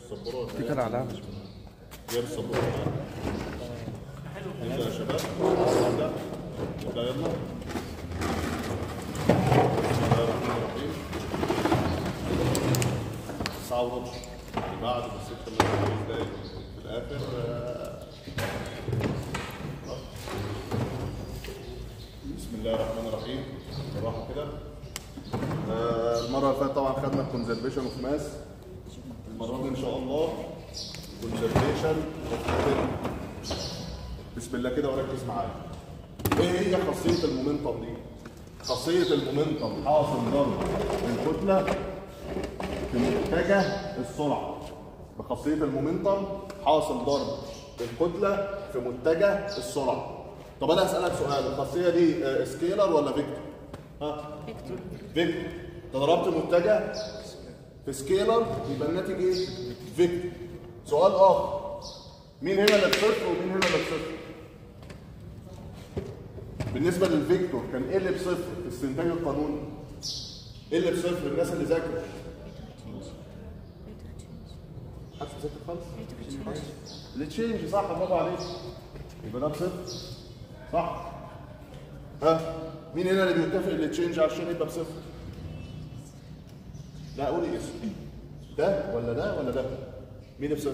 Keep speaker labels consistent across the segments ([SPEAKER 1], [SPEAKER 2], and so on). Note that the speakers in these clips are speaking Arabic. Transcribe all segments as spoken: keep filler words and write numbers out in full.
[SPEAKER 1] السبوره
[SPEAKER 2] دي كان عليها مش
[SPEAKER 1] غير السبوره. نبدا يا شباب. نبدا نبدا يلا. بسم الله الرحمن الرحيم. ساعه ونص بعد الست اللي دقايق في الاخر. بسم الله الرحمن الرحيم. بالراحه كده. المره اللي فاتت طبعا خدنا الكونزرفيشن اوف ماس. المره دي ان شاء الله كونزرفيشن اوف. بسم الله كده وركز معايا. ايه هي خاصيه المومنتم دي؟ خاصيه المومنتم حاصل ضرب الكتله في متجه السرعه. بخاصيه المومنتم حاصل ضرب الكتله في متجه السرعه. طب انا هسالك سؤال، الخاصيه دي سكيلر ولا فيكتور؟ ها؟
[SPEAKER 3] فيكتور.
[SPEAKER 1] فيكتور. انت ضربت متجه في سكيلر يبقى الناتج ايه؟ فيكتور. سؤال اخر، مين هنا اللي بصفر ومين هنا اللي بصفر؟ بالنسبه للفيكتور كان ايه اللي بصفر في استنتاج القانون؟ ايه اللي بصفر الناس اللي ذاكروا؟ محدش بيذاكر خالص؟ اللي تشينج. صح، برافو عليك. يبقى ده بصفر. صح؟ ها؟ مين هنا اللي بيتفق اللي تشينج عشان يبقى بصفر؟ لا قولي اسم. ده ولا ده ولا ده؟ مين بصفر؟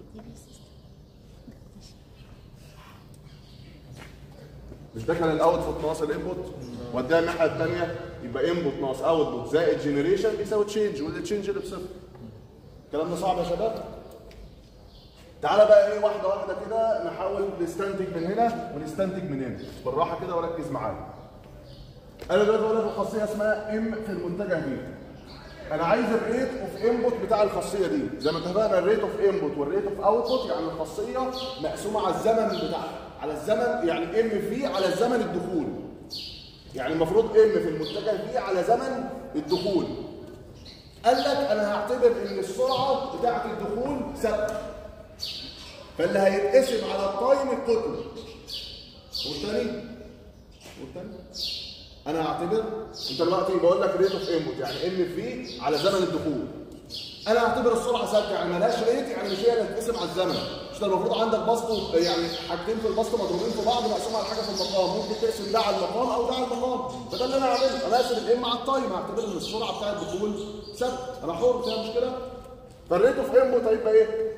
[SPEAKER 1] مش ده كان الاوتبوت ناقص الانبوت؟ وديها الناحيه الثانيه يبقى انبوت ناقص اوتبوت زائد جنريشن بيساوي تشينج، واللي تشينج اللي بصفر. الكلام ده صعب يا شباب؟ تعالى بقى ايه واحده واحده كده نحاول نستنتج من هنا ونستنتج من هنا بالراحه كده وركز معايا. انا دلوقتي بقول لك الخاصيه اسمها ام في المتجه دي. انا عايز الريت اوف انبوت بتاع الخاصيه دي، زي ما اتفقنا الريت اوف انبوت والريت اوف اوتبوت يعني الخاصيه مقسومه على الزمن بتاعها، على الزمن يعني ام في على الزمن الدخول. يعني المفروض ام في المتجه في على زمن الدخول. قال لك انا هعتبر ان السرعه بتاعه الدخول ثابته. فاللي هيتقسم على التايم الكتله. والتاني؟ والتاني؟ انا هعتبر انت دلوقتي بقول لك ريت اوف انبوت يعني ام في على زمن الدخول. انا هعتبر السرعه ثابته يعني مالهاش ريت، يعني مش هي اللي هتتقسم على الزمن. مش ده المفروض عندك بسط يعني حاجتين في البسط مضروبين في بعض مقسوم على حاجه في المقام، ممكن تقسم ده على المقام او ده على المقام. فده اللي انا هعمله، انا اقسم الام على التايم، هعتبر ان السرعه بتاعت الدخول ثابته، انا حر فيها مشكله. فالريت اوف انبوت هيبقى ايه؟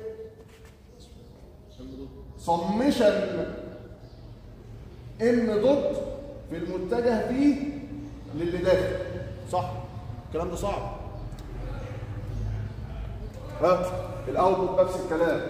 [SPEAKER 1] سمشن ام دوت في المتجه فيه للي داخل. صح؟ الكلام ده صعب. ها؟ الاوتبوت نفس الكلام.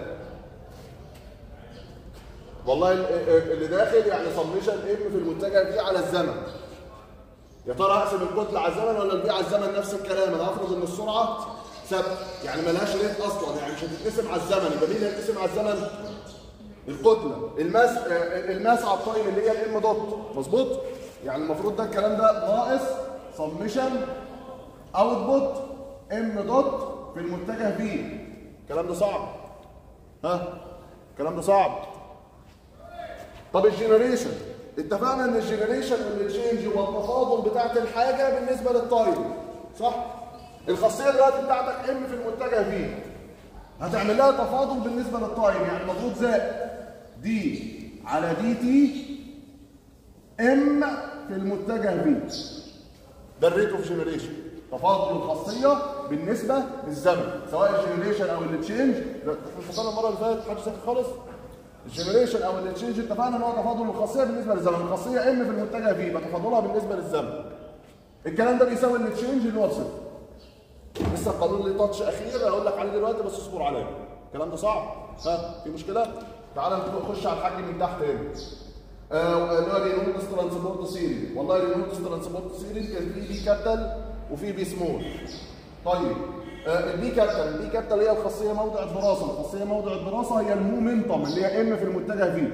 [SPEAKER 1] والله اللي داخل يعني سمشن ام في المتجه فيه على الزمن. يا ترى هقسم الكتله على الزمن ولا البي على الزمن؟ نفس الكلام. انا هفرض ان السرعه ثابته يعني مالهاش ريت اصلا، يعني مش هتتقسم على الزمن. يبقى مين اللي هيتقسم على الزمن؟ الكتله. الماس الماس على التايم اللي هي الام دوت. مظبوط؟ يعني المفروض ده الكلام ده ناقص سمشن اوتبوت ام دوت في المتجه بي. الكلام ده صعب. ها؟ الكلام ده صعب. طب الجنريشن، اتفقنا ان الجنريشن والتشينج هو التفاضل بتاعت الحاجه بالنسبه للتايم. صح؟ الخاصيه دلوقتي بتاعتك ام في المتجه بي. هتعمل لها تفاضل بالنسبه للتايم، يعني المفروض زائد دي على دي تي ام في المتجه بي. ده الريت اوف جنريشن، تفاضل الخاصيه بالنسبه للزمن سواء الجنريشن او التشينج. احنا اتفقنا المره اللي فاتت محدش ذاكر خالص. الجنريشن او التشينج اتفقنا ان هو تفاضل الخاصيه بالنسبه للزمن، الخاصيه ام في المتجه بي يبقى تفاضلها بالنسبه للزمن. الكلام ده بيساوي التشينج اللي هو بصفر. لسه القانون ليه تاتش اخير هقول لك عليه دلوقتي بس اصبر عليا. الكلام ده صعب. ها في مشكله؟ تعال نخش على الحاج من تحت هنا. آه اللي هو رينولدز ترانسبورت سيري. والله رينولدز ترانسبورت سيري كان في بي كابيتال وفي بي سمول. طيب آه البي كابيتال، البي كابيتال هي الخاصيه موضع الدراسه، الخاصيه موضع الدراسه هي المومنتم اللي هي ام في المتجه في.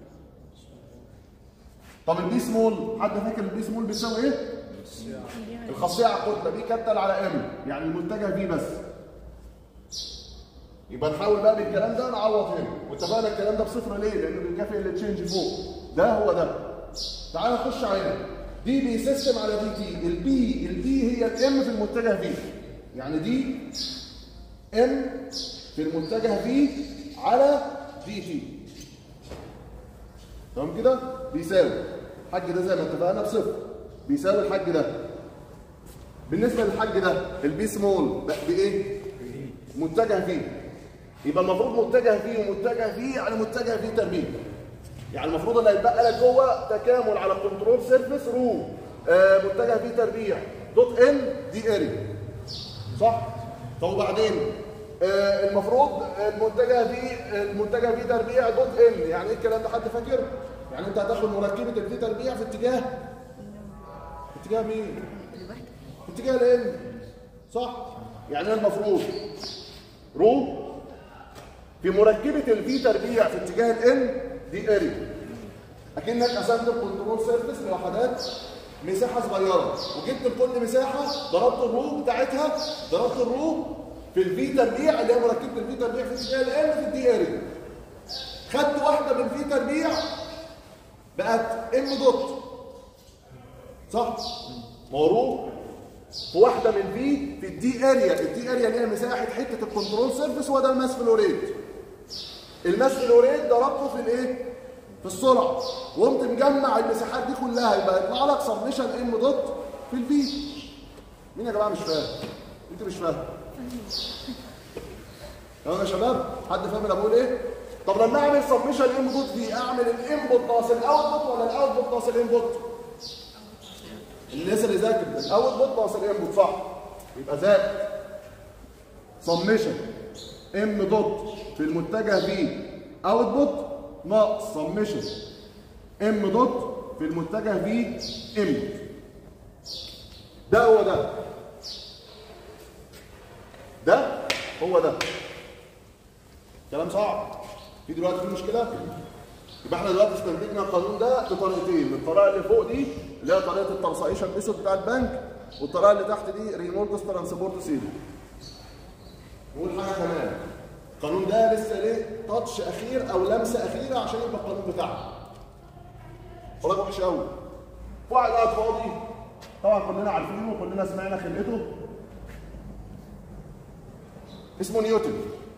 [SPEAKER 1] طب البي سمول، حد فاكر البي سمول بيساوي ايه؟ الخاصيه على الكتله، بي كابيتال على ام يعني المتجه في بس. يبقى نحاول بقى بالكلام ده نعوض هنا، واتفقنا الكلام ده بصفر ليه؟ لانه بيكافئ التشينج فوق. ده هو ده. تعال نخش علينا. دي بي سيستم على دي تي، البي البي هي الام في المتجه في. يعني دي ام في المتجه فيه على دي تي. تمام كده؟ بيساوي الحج ده زي ما اتفقنا بصفر، بيساوي الحج ده. بالنسبه للحج ده البي سمول بايه؟ متجه فيه. يبقى المفروض متجه فيه ومتجه فيه يعني متجه فيه تربيع. يعني المفروض اللي هيتبقى لك جوه تكامل على الكنترول سيرفيس رو آه متجه فيه تربيع دوت ان دي اريا. صح؟ طب وبعدين آه المفروض المتجه فيه المتجه فيه تربيع دوت ان، يعني ايه الكلام ده؟ حد فاكر؟ يعني انت هتاخد مركبه الفي تربيع في اتجاه اتجاه مين؟ اتجاه الان. صح؟ يعني المفروض رو في مركبه الفي تربيع في اتجاه الان دي اريا. اكنك قسمت الكنترول سيرفيس لوحدات مساحه صغيره، وجبت لكل مساحه ضربت الرو بتاعتها، ضربت الرو في الفي تربيع اللي هي مركبه الفي تربيع في اتجاه الان في الدي اريا. خدت واحده من الفي تربيع بقت ام دوت. صح؟ ما هو رو في واحده من في في الدي اريا، الدي اريا اللي هي مساحه حته الكنترول سيرفيس، هو ده الماس فلو ريت. الماس فلو ريت ضربته في الايه؟ في السرعه، وقمت مجمع المساحات دي كلها، يبقى يطلع لك سمشن ام دوت في الفي. مين يا جماعه مش فاهم؟ انت مش فاهم؟ تمام يا شباب؟ حد فاهم انا بقول ايه؟ طب لما اعمل سمشن ام دوت في، اعمل الانبوت ناقص الاوتبوت ولا الاوتبوت ناقص الانبوت؟ الناس اللي ذاكرت الاوتبوت ناقص الانبوت. صح؟ يبقى زائد سمشن ام دوت في المتجه في اوتبوت ناقص سمشن ام دوت في المتجه في انبوت. ده هو ده. ده هو ده. كلام صعب. في دلوقتي في مشكله؟ يبقى احنا دلوقتي استنتجنا القانون ده بطريقتين، الطريقه اللي فوق دي اللي هي طريقه الترانسليشن ميثود بتاع البنك، والطريقه اللي تحت دي ريموركس ترانسبورت ثيوري. نقول حاجه كمان، القانون ده لسه ليه تاتش اخير او لمسه اخيره عشان يبقى القانون بتاعنا. والله وحش قوي. واحد قاعد فاضي، طبعا كلنا عارفينه وكلنا سمعنا خلقته، اسمه نيوتن.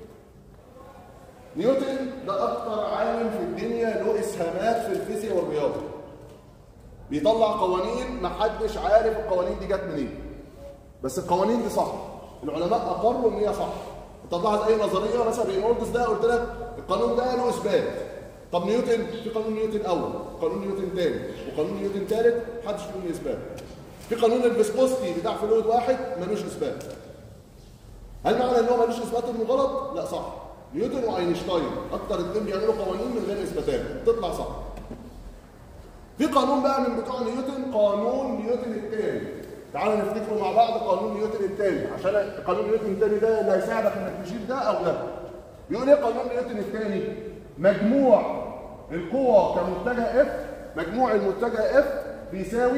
[SPEAKER 1] نيوتن ده اكتر عالم في الدنيا له اسهامات في الفيزياء والرياضه. بيطلع قوانين محدش عارف القوانين دي جت منين. بس القوانين دي صح. العلماء اقروا ان هي صح. طلعت اي نظريه مثلا رينولدز ده قلت لك القانون ده له اثبات. طب نيوتن، في قانون نيوتن اول، قانون نيوتن ثاني، وقانون نيوتن ثالث، محدش له اثبات. في قانون الفيسكوستي بتاع فلويد واحد ملوش اثبات. هل معنى ان هو ملوش اثبات انه غلط؟ لا صح. نيوتن واينشتاين اكتر اثنين بيعملوا قوانين من غير اثباتات تطلع صح. في قانون بقى من بتوع نيوتن، قانون نيوتن الثاني. تعالوا نفتكروا مع بعض قانون نيوتن الثاني، عشان قانون نيوتن الثاني ده اللي هيساعدك انك تشيل ده او ده. بيقول ايه قانون نيوتن الثاني؟ مجموع القوى كمتجه اف، مجموع المتجه اف بيساوي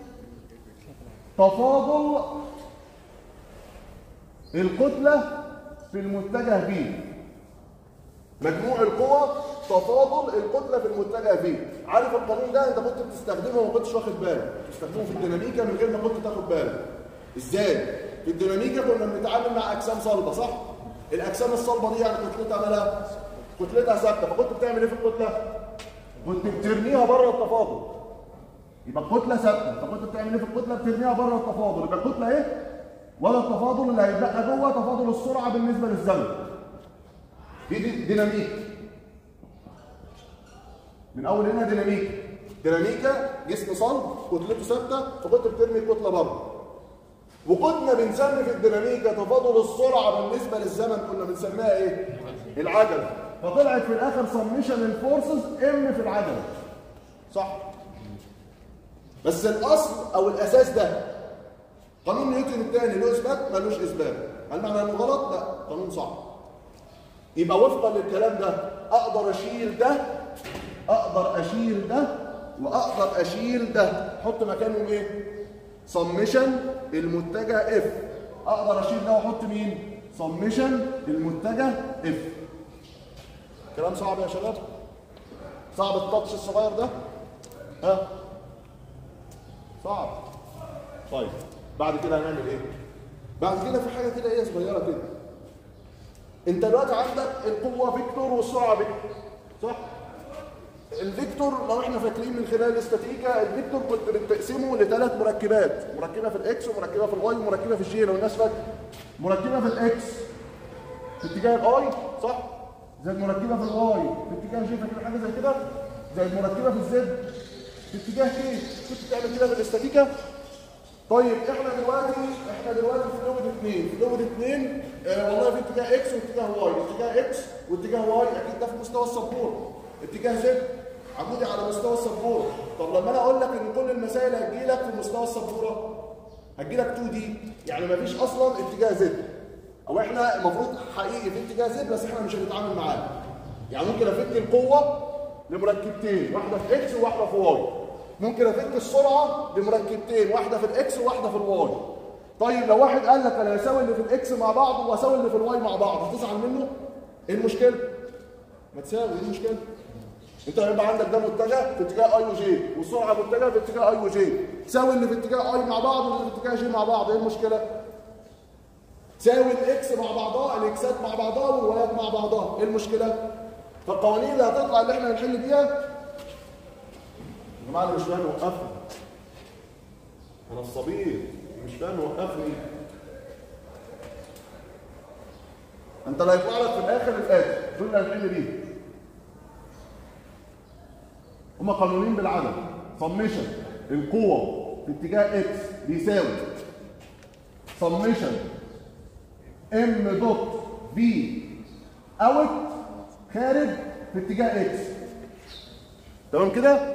[SPEAKER 1] تفاضل الكتله في المتجه بي. مجموع القوى تفاضل الكتله في المتجه بي. عارف القانون ده انت كنت بتستخدمه وما كنتش واخد بالك، بتستخدمه في الديناميكا من غير ما كنت تاخد بالك. ازاي؟ في الديناميكا كنا بنتعامل مع اجسام صلبه، صح؟ الاجسام الصلبه دي يعني كتلتها مالها؟ كتلتها ثابته، فكنت بتعمل ايه في الكتله؟ كنت بترميها بره التفاضل. يبقى الكتله ثابته، فكنت بتعمل ايه في الكتله؟ بترميها بره التفاضل. يبقى الكتله ايه؟ ولا التفاضل اللي هيتبقى جوه تفاضل السرعه بالنسبه للزمن. دي, دي ديناميك. من اول هنا ديناميك. ديناميكا جسم صلب كتلته ثابته، فكنت بترمي الكتله بره. وكنا بنسمي في الديناميكا تفاضل السرعه بالنسبه للزمن كنا بنسميها ايه؟ العجله. فطلعت في الاخر سميشن الفورسز ام في العجله. صح؟ بس الاصل او الاساس ده قانون نيوتن الثاني له اثبات؟ ملوش اثبات. هل معنى انه غلط؟ لا، قانون صح. يبقى وفقا للكلام ده اقدر اشيل ده، اقدر اشيل ده، واقدر اشيل ده. حط مكانهم ايه؟ سمشن المتجه اف. اقدر اشيل ده واحط مين؟ سمشن المتجه اف. كلام صعب يا شباب؟ صعب التاتش الصغير ده؟ ها؟ صعب. طيب بعد كده هنعمل ايه؟ بعد كده في حاجه كده ايه صغيره كده. انت دلوقتي عندك القوه فيكتور والسرعه فيكتور، صح؟ الفيكتور لو احنا فاكرين من خلال الاستاتيكا، الفيكتور كنت بتقسمه لثلاث مركبات، مركبه في الاكس ومركبه في الواي ومركبه في الجي. لو الناس فاكره مركبه في الاكس في اتجاه الاي، صح؟ زي المركبه في الواي في اتجاه جي، فاكرين حاجه زي كده؟ زي المركبه في الزد في اتجاه كي. كنت بتعمل كده في الاستاتيكا. طيب احنا دلوقتي احنا دلوقتي في لوبة اثنين، في لوبة اثنين آه والله في اتجاه اكس واتجاه واي، اتجاه اكس واتجاه واي اكيد ده في مستوى السبورة، اتجاه زد عمودي على مستوى السبورة. طب لما انا اقول لك ان كل المسائل هتجي لك في مستوى السبورة هتجي لك اتنين دي، يعني مفيش اصلا اتجاه زد، او احنا المفروض حقيقي في اتجاه زد بس احنا مش هنتعامل معاه. يعني ممكن افك القوة لمركبتين، واحدة في اكس وواحدة في واي. ممكن افك السرعه بمركبتين، واحده في الاكس وواحده في الواي. طيب لو واحد قال لك انا هساوي اللي في الاكس مع بعض وهساوي اللي في الواي مع بعض، هتزعل منه؟ ايه المشكله؟ ما تساوي، ايه المشكله؟ انت هيبقى عندك ده متجه في اتجاه اي وجي والسرعه متجهه في اتجاه اي وجي، تساوي اللي في اتجاه اي مع بعض واللي في اتجاه جي مع بعض، ايه المشكله؟ تساوي الاكس مع بعضها، الاكسات مع بعضها والوايات مع بعضها، ايه المشكله؟ فالقوانين اللي هتطلع اللي احنا هنحل بيها يا جماعه اللي مش فاهم وقفني. انا الصبير مش فاهم وقفني. انت اللي هيطلع لك في الاخر الاتي دول اللي هنحل بيه. هما قانونين بالعدد. سميشن القوه في اتجاه اكس بيساوي سميشن ام دوت في اوت خارج في اتجاه اكس. تمام كده؟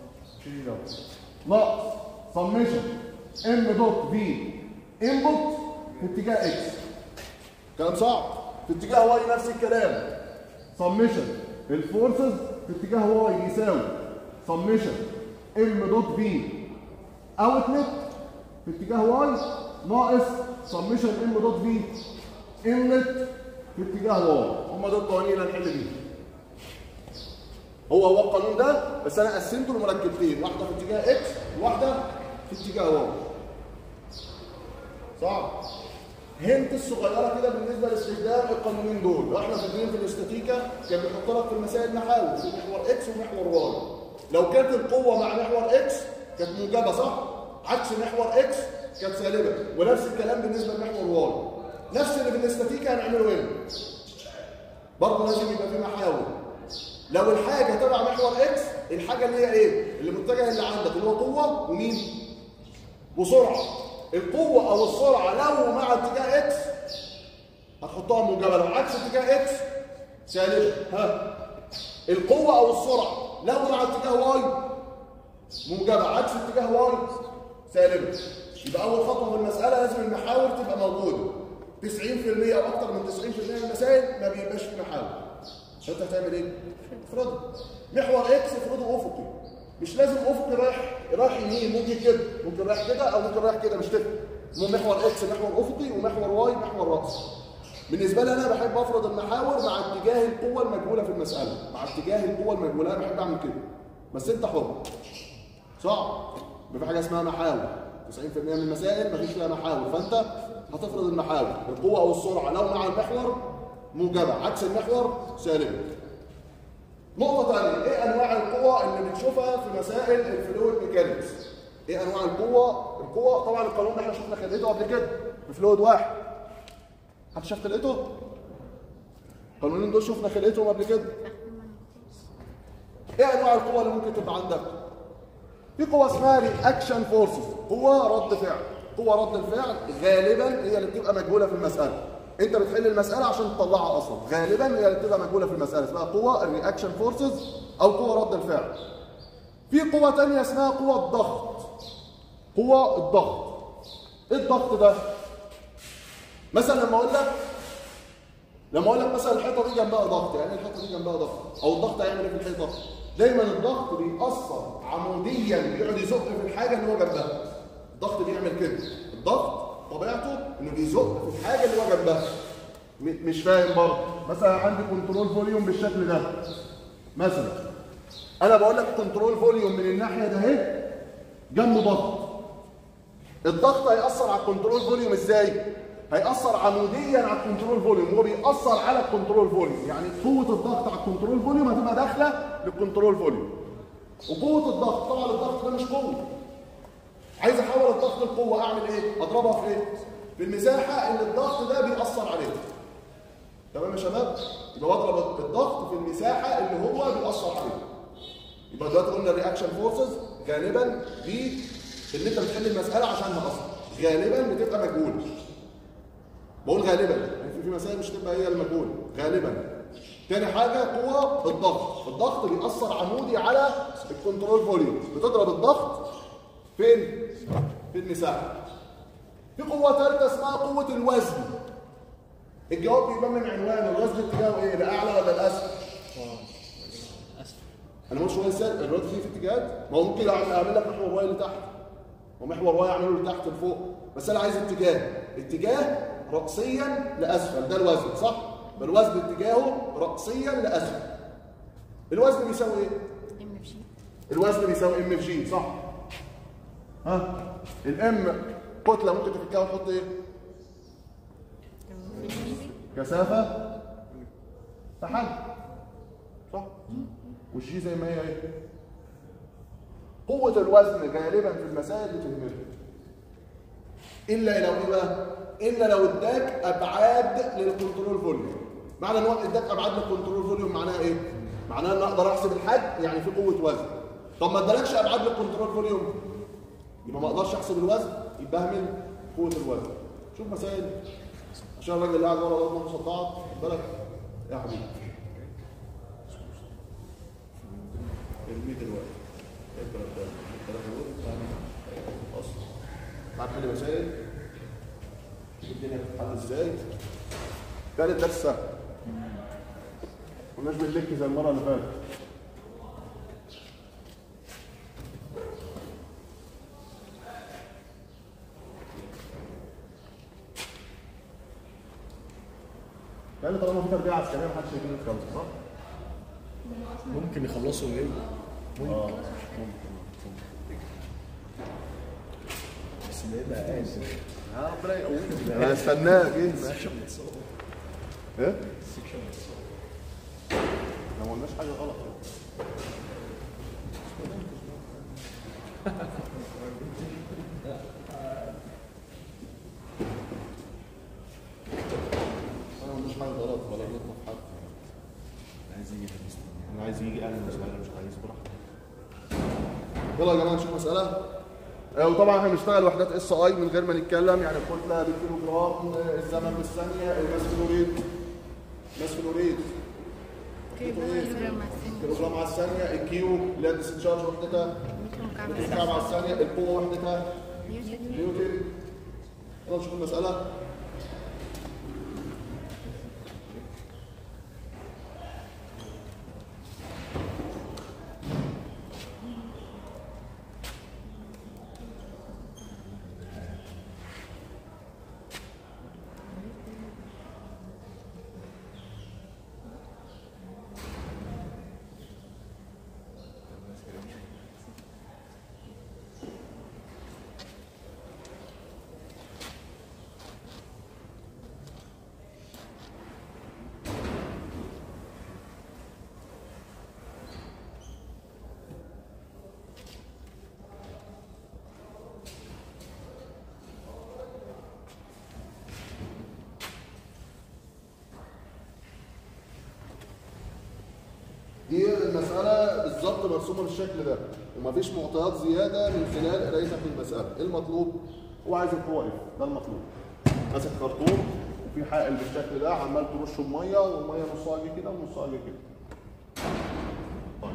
[SPEAKER 1] ناقص سميشن ام دوت في انبوت في اتجاه اكس. كلام صعب. في اتجاه واي نفس الكلام. سميشن الفورسز في اتجاه واي يساوي سميشن ام دوت في اوتلت في اتجاه واي ناقص سميشن ام دوت في انلت في اتجاه واي. هم دول القوانين اللي هنحل بيهم. هو هو القانون ده بس انا قسمته لمركبتين، واحده في اتجاه اكس وواحده في اتجاه واي. صعب. هنت الصغيره كده بالنسبه لاستخدام القانونين دول. لو احنا فاكرين في الاستاتيكا كان بيحط لك في المسائل محاور في محور اكس ومحور واي. لو كانت القوه مع محور اكس كانت موجبه، صح؟ عكس محور اكس كانت سالبه، ونفس الكلام بالنسبه لمحور واي. نفس اللي في الاستاتيكا هنعمله هنا. برضه لازم يبقى في محاور. لو الحاجه تبع محور اكس، الحاجه اللي هي ايه؟ اللي متجهه اللي عندك اللي هو قوه ومين؟ وسرعه. القوه او السرعه لو مع اتجاه اكس هتحطها موجبه، لو عكس اتجاه اكس سالبه. ها؟ القوه او السرعه لو مع اتجاه واي موجبه، عكس اتجاه واي سالبه. يبقى اول خطوه في المساله لازم المحاور تبقى موجوده. تسعين في المية او اكتر من تسعين في المية من المسائل ما بيبقاش في محاور. فانت هتعمل ايه؟ افرضه محور اكس افرضه افقي. مش لازم افقي رايح رايح يمين، ممكن كده، ممكن رايح كده او ممكن رايح كده، مش تفرق. المهم محور اكس محور افقي ومحور واي محور راسي. بالنسبه لي انا بحب افرض المحاور مع اتجاه القوه المجهوله في المساله، مع اتجاه القوه المجهوله انا بحب اعمل كده. بس انت حر. صعب. يبقى في حاجه اسمها محاور. تسعين في المية من المسائل مفيش فيها محاور، فانت هتفرض المحاور. القوه او السرعه لو مع المحور موجبه، عكس المحور سالبه. نقطة ثانية، ايه انواع القوى اللي بنشوفها في مسائل الفلويد ميكانكس؟ ايه انواع القوة؟ القوة طبعا القانون ده احنا شفنا خلقته قبل كده في فلويد واحد. حد شاف خلقته؟ القانونين دول شفنا خلقتهم قبل كده. ايه انواع القوى اللي ممكن تبقى عندك؟ في قوة اسمها رياكشن فورسز، قوة رد فعل. قوة رد الفعل غالبا هي اللي بتبقى مجهولة في المسألة. انت بتحل المساله عشان تطلعها اصلا، غالبا هي اللي بتبقى مجهوله في المساله، اسمها قوه الرياكشن فورسز او قوه رد الفعل. في قوه ثانيه اسمها قوه الضغط. قوه الضغط. ايه الضغط ده؟ مثلا لما اقول لك لما اقول لك مثلا الحيطه دي جنبها ضغط، يعني الحيطه دي جنبها ضغط، او الضغط هيعمل ايه في الحيطه؟ دايما الضغط بيأثر عموديا، بيقعد يزق في الحاجه اللي هو جنبها. الضغط بيعمل كده. الضغط طبيعته انه بيزق في الحاجه اللي هو جنبها. مش فاهم برضه. مثلا عندي كنترول فوليوم بالشكل ده. مثلا انا بقول لك كنترول فوليوم من الناحيه ده اهي جنب ضغط. الضغط هيأثر على الكنترول فوليوم ازاي؟ هيأثر عموديا على الكنترول فوليوم، هو بيأثر على الكنترول فوليوم، يعني قوة الضغط على الكنترول فوليوم هتبقى داخلة للكنترول فوليوم. وقوة الضغط طبعا الضغط ده مش قوة. عايز احول الضغط لقوة اعمل ايه؟ اضربها في ايه؟ في المساحة اللي الضغط ده بيأثر عليها. تمام يا شباب؟ يبقى بضرب الضغط في المساحة اللي هو بيأثر عليها. يبقى دلوقتي قلنا الرياكشن فورسز غالبا دي اللي انت بتحل المسألة عشانها اصلا. غالبا بتبقى مجهولة. بقول غالبا يعني في مسائل مش تبقى هي المجهول غالبا. تاني حاجه قوه الضغط، الضغط بيأثر عمودي على الكنترول فوليوم، بتضرب الضغط فين؟ في المساحه. في قوه ثالثه اسمها قوه الوزن. الجواب بيبان من عنوان الوزن اتجاهه ايه؟ الاعلى ولا الاسفل؟ اسفل. انا مش هو السالب الوزن فيه في اتجاهات؟ ما هو ممكن اعمل لك محور واي لتحت ومحور واي اعمله لتحت لفوق، بس انا عايز اتجاه، اتجاه رأسيا لأسفل، ده الوزن صح؟ يبقى الوزن اتجاهه رأسيا لأسفل. الوزن بيساوي ايه؟ ام في جي. الوزن بيساوي ام في جي صح؟ ها؟ الام كتلة ممكن تفكها وتحط ايه؟ كثافة تحدي صح؟ والجي زي ما هي ايه؟ قوة الوزن غالبا في المسائل بتهملها. إلا لو ايه بقى؟ إلا لو اداك أبعاد للكنترول فوليوم. معنى إن هو اداك أبعاد للكنترول فوليوم معناها إيه؟ معناها إن أقدر أحسب الحد يعني في قوة وزن. طب ما ادالكش أبعاد للكنترول فوليوم يبقى ما أقدرش أحسب الوزن، يبقى أهمل قوة الوزن. شوف مسائل عشان الراجل اللي قاعد ورا ده مصدعت، خد بالك يا حبيبي. ارميه دلوقتي. ابدا الثلاثة دول أصلا. تعال نحل مسائل. الدنيا بتتحل ازاي؟ ثالث درس سهل. مالناش بنلك زي المره اللي فاتت. يعني طالما في تربيه عسكريه محدش هيجي يخلص صح؟
[SPEAKER 2] ممكن يخلصوا ايه؟
[SPEAKER 1] ممكن اه
[SPEAKER 2] بس ده يبقى اسف.
[SPEAKER 1] اه ربنا يقويك. انا هستناك ايه؟ ايه؟ احنا ما قلناش حاجه غلط. انا ما قلناش حاجه غلط ولا غلطنا في حد.
[SPEAKER 2] عايز يجي
[SPEAKER 1] انا عايز يجي انا مش مش عايز براحتك. يلا يا جماعه نشوف مساله. وطبعا احنا بنشتغل وحدات اس اي من غير ما نتكلم، يعني الكتله بالكيلو جرام، الزمن بالثانيه، الماس فلوريد. ماس فلوريد كيلو جرام على الثانيه، الكيو اللي هي الديسشارج وحدتها متر مكعب على الثانيه، القوه وحدتها نيوتن. يلا نشوف المساله. دي المسألة بالظبط مرسومة بالشكل ده، ومفيش معطيات زيادة من خلال قرايتك للمسألة. ايه المطلوب؟ هو عايز القوة اف، ده المطلوب. ماسك خرطوم وفي حائل بالشكل ده عمال ترشه بمية، والمية نصها جه كده ونصها جه كده. طيب.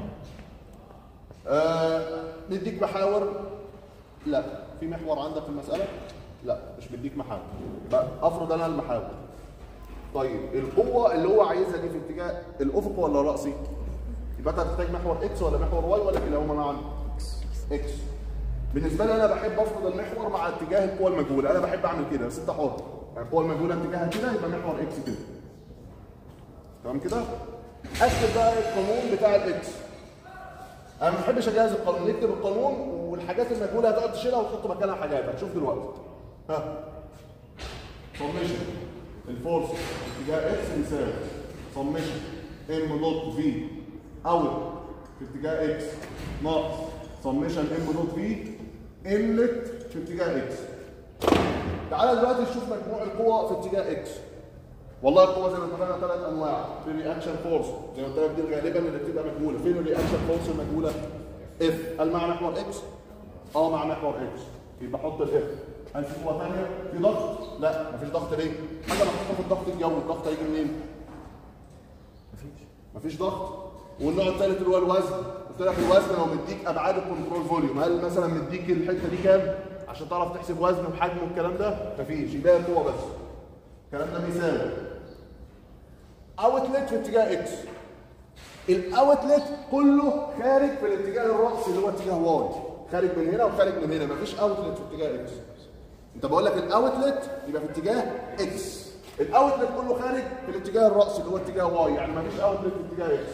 [SPEAKER 1] آه نديك محاور؟ لا. في محور عندك في المسألة؟ لا، مش بديك محاور. بقى افرض انا المحاور. طيب القوة اللي هو عايزها دي في اتجاه الافق ولا رأسي؟ يبقى انت هتحتاج محور اكس ولا محور واي ولا كلاهما معا؟ اكس. بالنسبه لي انا بحب افرض المحور مع اتجاه القوى المجهوله، انا بحب اعمل كده بس انت حر. يعني القوى المجهوله اتجاهها كده يبقى محور اكس كده. تمام كده؟ اكتب بقى القانون بتاع الاكس. انا ما بحبش اجهز القانون، نكتب القانون والحاجات المجهوله هتقعد تشيلها وتحط مكانها حاجات، هتشوف دلوقتي. ها. سميشن الفورس في اتجاه اكس بيساوي سميشن ام دوت في اوت في اتجاه اكس ناقص سميشن ام دوت في انلت في اتجاه اكس. تعالى دلوقتي نشوف مجموع القوى في اتجاه اكس. والله القوة زي ما اتفقنا ثلاث انواع، في رياكشن فورس زي ما قلت لك دي غالبا اللي بتبقى مجهوله، فين الرياكشن فورس المجهوله؟ اف، هل مع محور اكس؟ اه مع محور اكس، يبقى حط الاف. هل في قوة ثانية؟ في ضغط؟ لا مفيش ضغط ليه؟ حاجة محطوطة في الضغط الجوي، الضغط هيجي منين؟ مفيش مفيش ضغط. والنوع الثالث اللي هو الوزن، قلت لك الوزن لو مديك ابعاد الكنترول فوليوم، هل مثلا مديك الحتة دي كام؟ عشان تعرف تحسب وزن وحجم والكلام ده؟ مفيش، يبقى القوة بس. الكلام ده بيساوي اوتلت في اتجاه اكس. الاوتلت كله خارج في الاتجاه الرأسي اللي هو اتجاه واي، خارج من هنا وخارج من هنا، مفيش اوتلت في اتجاه اكس. انت بقول لك الاوتلت يبقى في اتجاه اكس، الاوتلت كله خارج في الاتجاه الرأسي اللي هو اتجاه واي، يعني مفيش اوتلت في اتجاه اكس.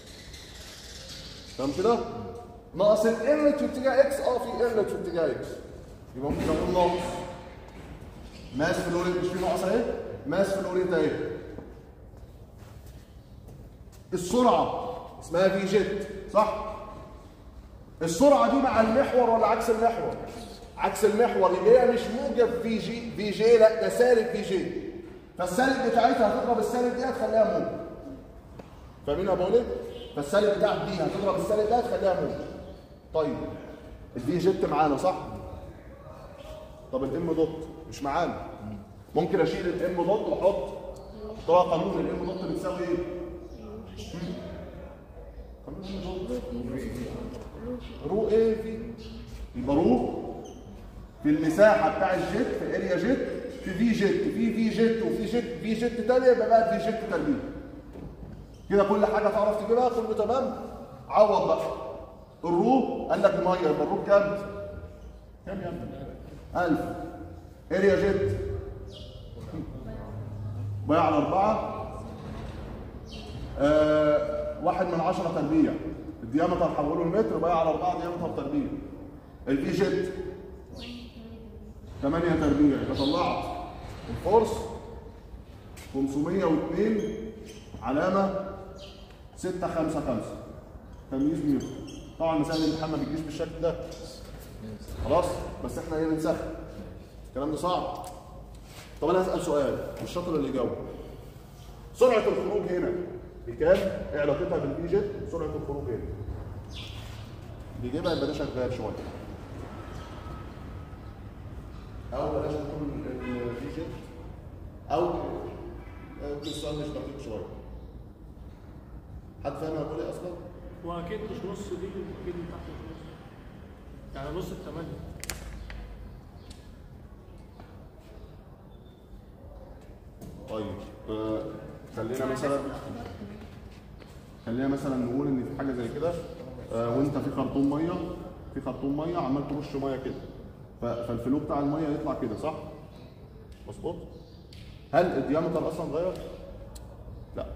[SPEAKER 1] تمام كده؟ ناقص الانلت في اتجاه اكس، اه في انلت في اتجاه اكس. يبقى ممكن نقول ناقص ماس فلوريد، مش في ناقص اهي؟ ماس فلوريد اهي. السرعة اسمها في جيت، صح؟ السرعة دي مع المحور ولا عكس المحور؟ عكس المحور، يبقى هي مش موجب في جي في جي، لا ده سالب في جي. فالسالب بتاعتها هتضرب السالب دي هتخليها موجب. فاهمين يا بقول ايه؟ فالسالب بتاعت دي هتضرب السالب ده هتخليها موجب. طيب الفي جيت معانا صح؟ طب الام دوت مش معانا. ممكن اشيل الام دوت واحط طبعا قانون الام دوت بتساوي ايه؟ قانون الام دوت رو ايه في؟ يبقى رو في المساحه بتاع الجيت في اريا جيت في في جيت في في جيت وفي جيت في جيت ثانيه يبقى بقى في جيت تربيع. كده كل حاجه تعرف تجيبها كله تمام؟ عوض بقى. الرو قال لك الميه يبقى الرو بكام؟ كام يا ابني؟ ألف. اريا جيت بايع على أربعة آه واحد من عشرة تربيع. الديامتر حوله المتر بايع على أربعة ديامتر تربيع. الفي جيت ثمانية تربيع، يبقى طلعت الفورس خمسمية واثنين علامة ستة خمسة خمسة تمييز نيوتن. طبعا مسائل الامتحان ما بتجيش بالشكل ده خلاص، بس احنا ايه بنسخن. الكلام ده صعب. طب انا هسأل سؤال والشاطر اللي يجاوب. سرعة الخروج هنا بكام؟ ايه علاقتها بالفي جيت؟ سرعة الخروج هنا. بيجيبها يبقى ده شغال شوية. أو بلاش نقول الفي جيت أو السؤال مش دقيق شوية. حد فاهم أنا بقول إيه أصلا؟
[SPEAKER 3] واكيد مش نص دي، واكيد من تحت مش نص، يعني نص الثمانية.
[SPEAKER 1] طيب آه خلينا مثلا خلينا مثلا نقول ان في حاجه زي كده آه وانت في خرطوم ميه في خرطوم ميه عمال ترش ميه كده، فالفلو بتاع الميه يطلع كده صح؟ مظبوط؟ هل الديامتر اصلا اتغير؟ لا.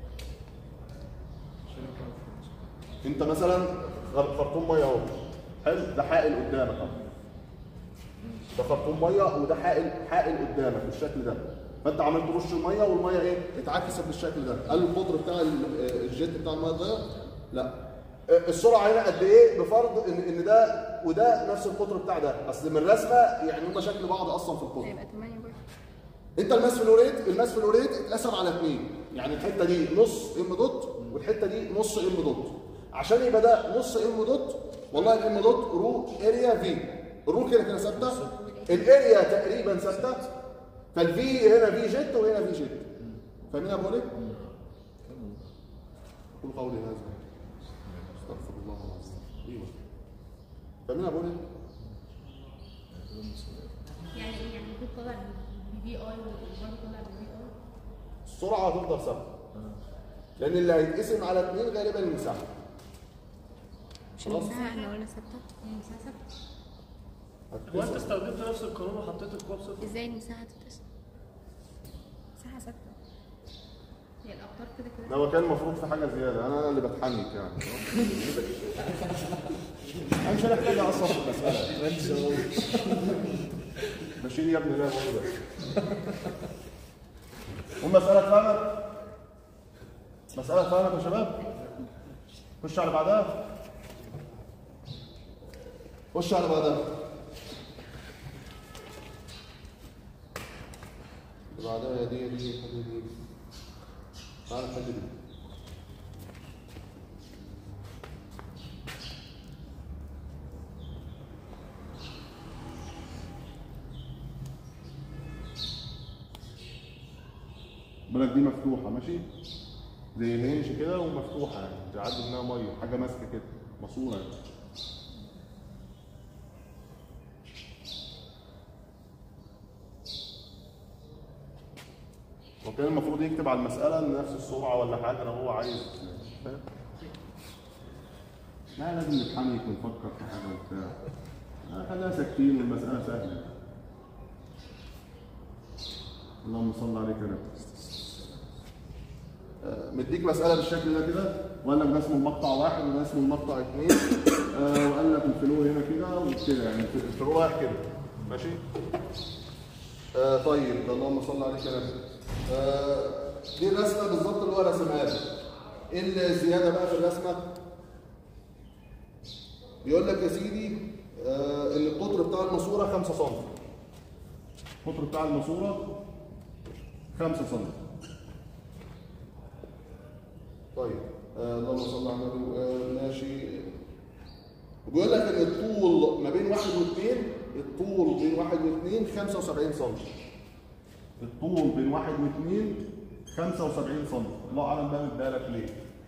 [SPEAKER 1] انت مثلا خرطوم ميه اهو حلو، ده حائل قدامك اهو، ده خرطوم ميه وده حائل حائل قدامك بالشكل ده، فانت عملت ترش الميه والميه ايه؟ اتعكست بالشكل ده. هل القطر بتاع الجيت بتاع الميه اتغير؟ لا. السرعه هنا قد ايه؟ بفرض ان ان ده وده نفس القطر بتاع ده، اصل من الرسمه يعني هما شكل بعض اصلا في القطر.
[SPEAKER 4] هيبقى ثمانية برضه.
[SPEAKER 1] انت الماس فلوريت الماس فلوريت اتقسم على اثنين، يعني الحته دي نص ام دوت والحته دي نص ام دوت. عشان يبقى ده نص ام دوت، والله الام دوت رو اريا في، الرو كده كده ثابته، الاريا تقريبا ثابته، فالفي هنا في جيت وهنا في جيت. فاهمين انا بقول ايه؟ قول قولي هذا استغفر الله العظيم. ايوه فاهمين انا بقول ايه؟
[SPEAKER 4] يعني ايه؟ يعني المفروض طالع بفي اي والبار طالع بفي اي؟
[SPEAKER 1] السرعه هتفضل ثابته، لان اللي هيتقسم على اثنين غالبا المساحه.
[SPEAKER 4] مش المساحه احنا قلنا ثابته؟ المساحه ثابته.
[SPEAKER 3] هو انت استخدمت نفس القانون وحطيت القوه بصفر؟
[SPEAKER 4] ازاي المساحه تتقسم؟ مساحه ثابته. هي الاقطار كده كده.
[SPEAKER 1] ده هو كان المفروض في حاجه زياده، انا اللي بتحنك يعني. انا مش هنحتاج اصلا في المساله. بشيل يا ابني ده كده. والمسألة اتفهمت؟ مسألة اتفهمت يا شباب؟ خش على بعدها. خش على بعدها. بعدها دي دي دي دي. تعالى نحل دي. بالك دي مفتوحة ماشي؟ زي الهنش كده ومفتوحة يعني تعدي منها مية، حاجة ماسكة كده ماسورة يعني. وكان المفروض يكتب على المسألة نفس السرعة ولا حاجة لو هو عايز، فاهم؟ لا لازم نتحنك ونفكر في حاجة وبتاع. خلينا ساكتين والمسألة سهلة. اللهم صل عليك يا نبي. مديك مسألة بالشكل ده كده، وقال لك ده اسمه المقطع واحد وده اسمه المقطع اثنين، آه وقال لك الفلو هنا كده وكده، يعني الفلو رايح كده، ماشي؟ آه طيب ده اللهم صل عليك يا نبي. آه دي الرسمة بالظبط اللي هو رسمها لي. ايه الزيادة بقى في الرسمة؟ بيقول لك يا سيدي آه ان القطر بتاع الماسورة خمسة سم. القطر بتاع الماسورة خمسة سم. طيب آه اللهم صل على النبي. آه ماشي. بيقول لك ان الطول ما بين واحد واثنين، الطول بين واحد واثنين خمسة وسبعين سم. الطول بين واحد واثنين خمسة وسبعين سم. الله اعلم بقى مديها لك ليه.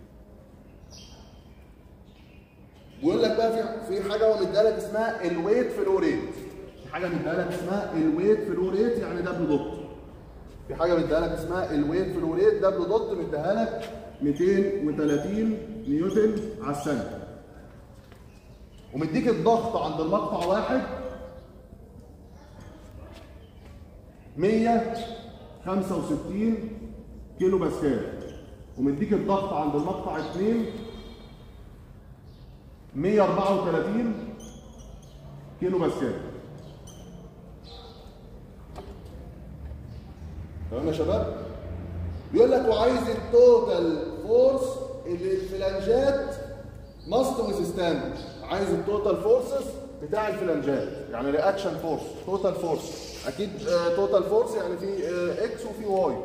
[SPEAKER 1] بيقول لك بقى في في حاجه هو مديها لك اسمها الويت فلو ريت. في حاجه مديها لك اسمها الويت فلو ريت يعني دبل دوت. في حاجه مديها لك اسمها الويت فلو ريت دبل دوت، مديها لك مئتين وثلاثين نيوتن على الثانيه. ومديك الضغط عند المقطع واحد مئة وخمسة وستين كيلو باسكال، ومديك الضغط عند المقطع اثنين مئة وأربعة وثلاثين كيلو باسكال. تمام يا شباب؟ بيقول لك وعايز التوتال فورس اللي الفلانجات ماست ويزستاند. عايز التوتال فورسز بتاع الفلانجات، يعني رياكشن فورس، توتال فورس. اكيد توتال فورس يعني في اكس وفي واي.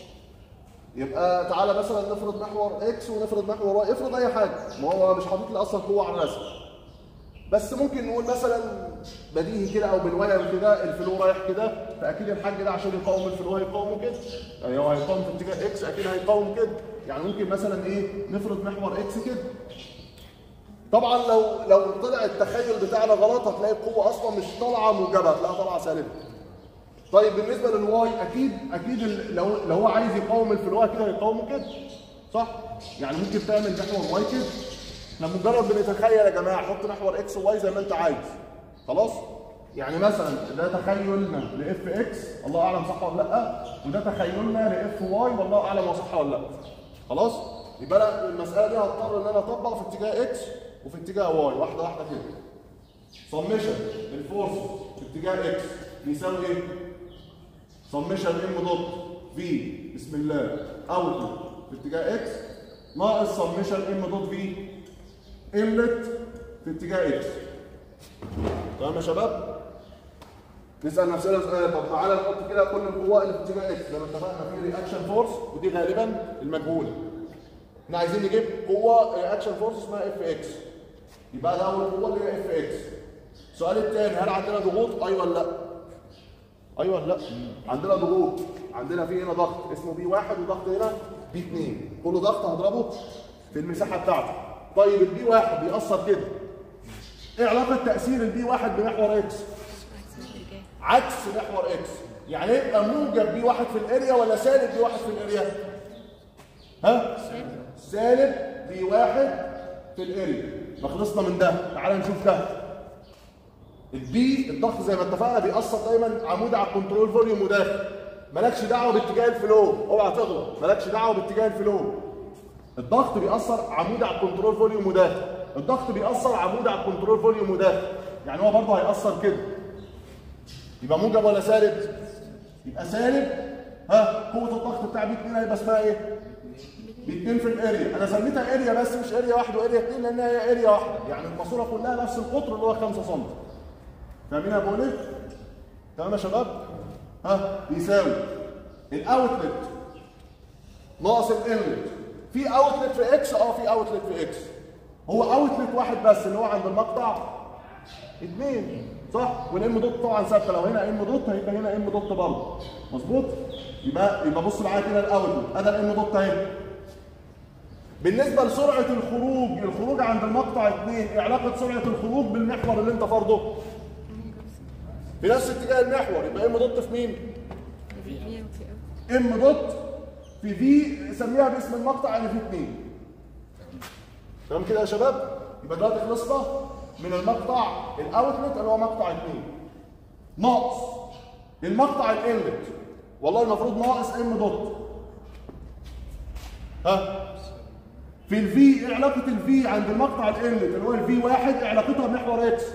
[SPEAKER 1] يبقى تعالى مثلا نفرض محور اكس ونفرض محور واي، افرض اي حاجه، ما هو مش حاطط لي اصلا قوه على الرسم. بس ممكن نقول مثلا بديهي كده او بالويم كده الفلو رايح كده، فاكيد الحاج ده عشان يقاوم الفلو هيقاومه كده، يعني هو هيقاوم في اتجاه اكس اكيد هيقاوم كده. يعني ممكن مثلا ايه نفرض محور اكس كده. طبعا لو لو طلع التخيل بتاعنا غلط هتلاقي القوه اصلا مش طالعه موجبه، هتلاقيها طالعه سالبه. طيب بالنسبه للواي اكيد اكيد لو لو هو عايز يقاوم الفلو كده هيقاومه كده، صح؟ يعني ممكن تعمل محور واي كده. احنا مجرد بنتخيل يا جماعه، حط محور اكس وواي زي ما انت عايز. خلاص؟ يعني مثلا ده تخيلنا لاف اكس الله اعلم صح ولا لا، وده تخيلنا لاف واي والله اعلم هو صح ولا لا. خلاص؟ يبقى المساله دي هضطر ان انا اطبق في اتجاه اكس وفي اتجاه واي واحده واحده كده. سمشن الفورس في اتجاه اكس بيساوي ايه؟ سمشن ام دوت في بسم الله اوت في اتجاه اكس ناقص سمشن ام دوت في انلت في اتجاه اكس. تمام يا شباب؟ نسال نفسنا سؤال، طب تعالى نحط كده كل القوى اللي في اتجاه اكس زي ما اتفقنا في رياكشن فورس ودي غالبا المجهوله. احنا عايزين نجيب قوه رياكشن فورس اسمها اف اكس. يبقى ده اول قوه اللي هي اف اكس. السؤال الثاني، هل عندنا ضغوط؟ ايوه ولا لا؟ ايوه ولا لا؟ عندنا ضغوط، عندنا في هنا ضغط اسمه بي واحد وضغط هنا بي اثنين، كل ضغط هضربه في المساحه بتاعته. طيب البي واحد بيأثر كده. ايه علاقه تأثير البي واحد بمحور اكس؟ عكس محور اكس، يعني يبقى موجب بي واحد في الاريا ولا سالب بي واحد في الاريا؟ ها؟ سالب بي واحد في الاريا. فخلصنا من ده، تعال نشوف ده. البي الضغط زي ما اتفقنا بيأثر دايما عمودي على الكنترول فوليوم وداخل. مالكش دعوه باتجاه الفلو، اوعى تغلط، مالكش دعوه باتجاه الفلو. الضغط بيأثر عمودي على الكنترول فوليوم وداخل، الضغط بيأثر عمودي على الكنترول فوليوم وداخل، يعني هو برضه هيأثر كده. يبقى موجب ولا سالب؟ يبقى سالب ها قوه الضغط بتاع بي اتنين هيبقى اسمها ايه؟ بي اتنين في الاريا. انا سميتها اريا بس مش اريا واحد واريا اتنين لانها هي اريا واحده، يعني الماسوره كلها نفس القطر اللي هو خمسة سم. فاهمين يا بقول ايه؟ تمام يا شباب؟ ها بيساوي الاوتلت ناقص الانلت. في اوتلت في اكس؟ اه في اوتلت في اكس. هو اوتلت واحد بس اللي هو عند المقطع اثنين صح؟ والام دوت طبعا ثابته، لو هنا ام دوت هيبقى هنا ام دوت برضه مظبوط؟ يبقى يبقى بص معايا كده الاوتلت ادي الام دوت اهي. بالنسبه لسرعه الخروج، الخروج عند المقطع اثنين، ايه علاقه سرعه الخروج بالمحور اللي انت فرضه؟ في نفس اتجاه المحور، يبقى ام دوت في مين؟ ام دوت في في سميها باسم المقطع اللي فيه اثنين. تمام كده يا شباب؟ يبقى دلوقتي خلصنا من المقطع الاوتلت اللي هو مقطع اثنين. ناقص المقطع الانلت، والله المفروض ناقص ام دوت. ها؟ في الفي ايه علاقه الفي عند المقطع الانلت اللي هو الفي واحد؟ ايه علاقتها بمحور اكس؟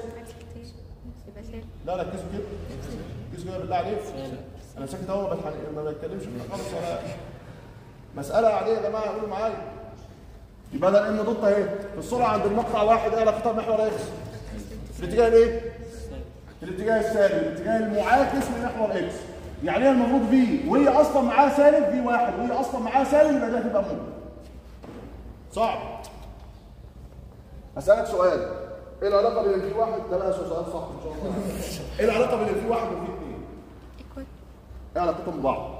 [SPEAKER 1] لا ركزوا كده. ركزوا كده بالله عليك. انا ساكت اهو ما بتكلمش خالص ولا مساله عاديه يا جماعه قولوا معايا. يبقى ده الام دوت اهي في السرعه عند المقطع واحد ايه علاقتها بمحور اكس؟ في الاتجاه الايه؟ في الاتجاه السالب، الاتجاه المعاكس لمحور اكس. يعني هي المفروض في وهي اصلا معاها سالب في واحد وهي اصلا معاها سالب يبقى ده هتبقى موجب. صعب. هسألك سؤال، ايه العلاقه بين الفي واحد ده بقى سؤال صح ان شاء الله. ايه العلاقه بين الفي واحد والفي اثنين؟ ايه علاقتهم ببعض؟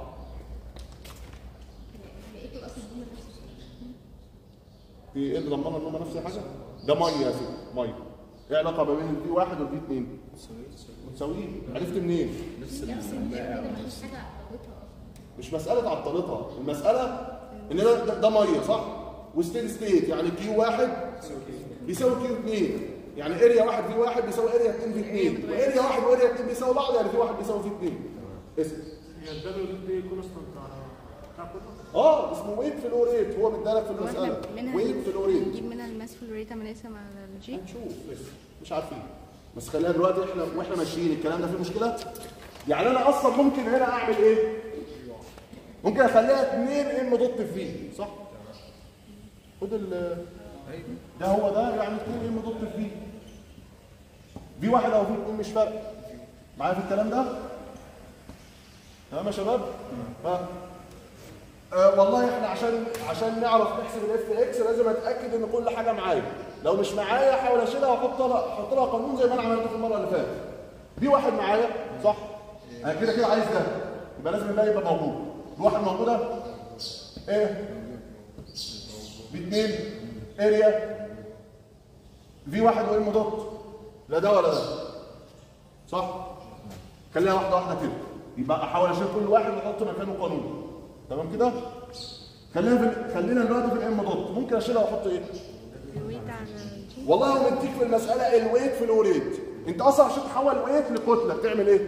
[SPEAKER 1] في ايه اللي ضمننا ان هم نفس الحاجه؟ ده ميه يا سيدي، ميه. ايه العلاقه ما بين الفي واحد والفي اثنين؟ متساويين. عرفت منين؟ نفس المائة. مش مساله عطلتها، المساله ان ده ده, ده ميه صح؟ وستيل ستيت يعني كيو واحد بيساوي كيو اثنين، يعني اريا واحد في واحد بيساوي اريا اثنين في اثنين، واريا واحد واريا اثنين بيساوي بعض يعني في واحد بيساوي في اثنين. اسم
[SPEAKER 3] هي الدبليو دي كونستانت على بتاع كله؟
[SPEAKER 1] اه اسمه ويت فلو ريت، هو مدالك في المساله ويت فلو ريت.
[SPEAKER 4] نجيب منها الماس فلو ريت اما نقسم على الجي.
[SPEAKER 1] هنشوف لسه مش عارفين، بس خلينا دلوقتي احنا واحنا ماشيين الكلام ده فيه مشكله؟ يعني انا اصلا ممكن هنا اعمل ايه؟ ممكن اخليها اثنين ام دوت في صح؟ خد ال ده هو ده يعني اثنين ام دوت في في واحد او في اثنين مش فارق معايا في الكلام ده؟ تمام يا شباب؟ ها أه والله احنا عشان عشان نعرف نحسب الاف اكس لازم اتاكد ان كل حاجه معايا، لو مش معايا احاول اشيلها واحط لها احط لها قانون زي ما انا عملته في المره اللي فاتت. دي واحد معايا صح؟ انا كده كده عايز ده يبقى لازم ده يبقى موجود. الواحد موجوده ايه؟ باثنين اريا في واحد وام دوت، لا ده ولا ده صح؟ خليها واحده واحده كده، يبقى احاول اشيل كل واحد واحط مكانه قانون. تمام كده؟ خلينا في خلينا دلوقتي في الام دوت، ممكن اشيلها واحط ايه؟
[SPEAKER 4] الويت على الجي.
[SPEAKER 1] والله هو مديك في المساله الويت في الوريت. انت اصلا عشان تحول ويت لكتله بتعمل ايه؟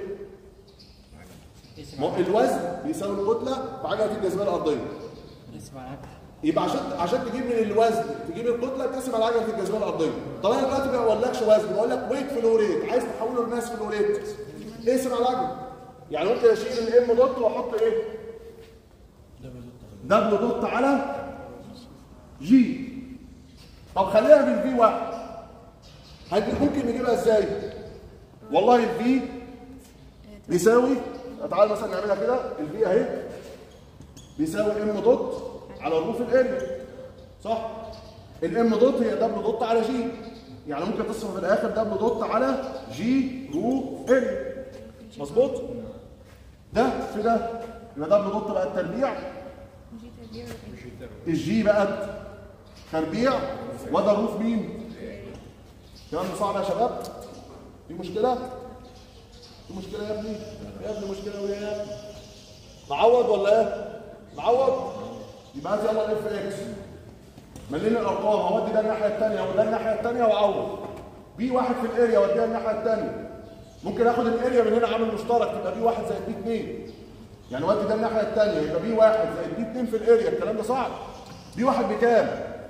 [SPEAKER 1] الوزن بيساوي الكتله في عجله الجاذبيه الارضيه. يبقى عشان عشان تجيب من الوزن تجيب الكتله تقسم على عجله الجاذبيه الارضيه. طب انا دلوقتي ما بقولكش وزن، بقول لك ويت في الوريت، عايز تحوله لماس في الوريت اقسم على العجله. يعني ممكن اشيل الام دوت واحط ايه؟ دبليو دوت على جي. طب خليها بالفي واحد، ممكن نجيبها ازاي؟ والله الفي بيساوي، تعال مثلا نعملها كده، الفي اهي بيساوي ام دوت على الروف الاريا صح؟ الام دوت هي دبليو دوت على جي، يعني ممكن تصرف في الاخر دبليو دوت على جي روف اريا مظبوط؟ ده في ده يبقى دبليو دوت بقت تربيع، الجي بقت تربيع، وده الروف مين؟ كلام صعب يا شباب؟ في مشكله؟ في مشكله يا ابني؟ يا ابني مشكله ويا يا ابني نعوض ولا ايه؟ نعوض؟ يبقى هات يلا الاف اكس ملينا الارقام، اودي ده الناحيه الثانيه وده الناحيه الثانيه واعوض. بي واحد في الاريا اوديها الناحيه الثانيه، ممكن اخد الاريا من هنا عامل مشترك تبقى بي واحد زائد بي اثنين، يعني اودي ده الناحيه الثانيه يبقى بي واحد زائد بي اثنين في الاريا. الكلام ده صعب. بي واحد بكام؟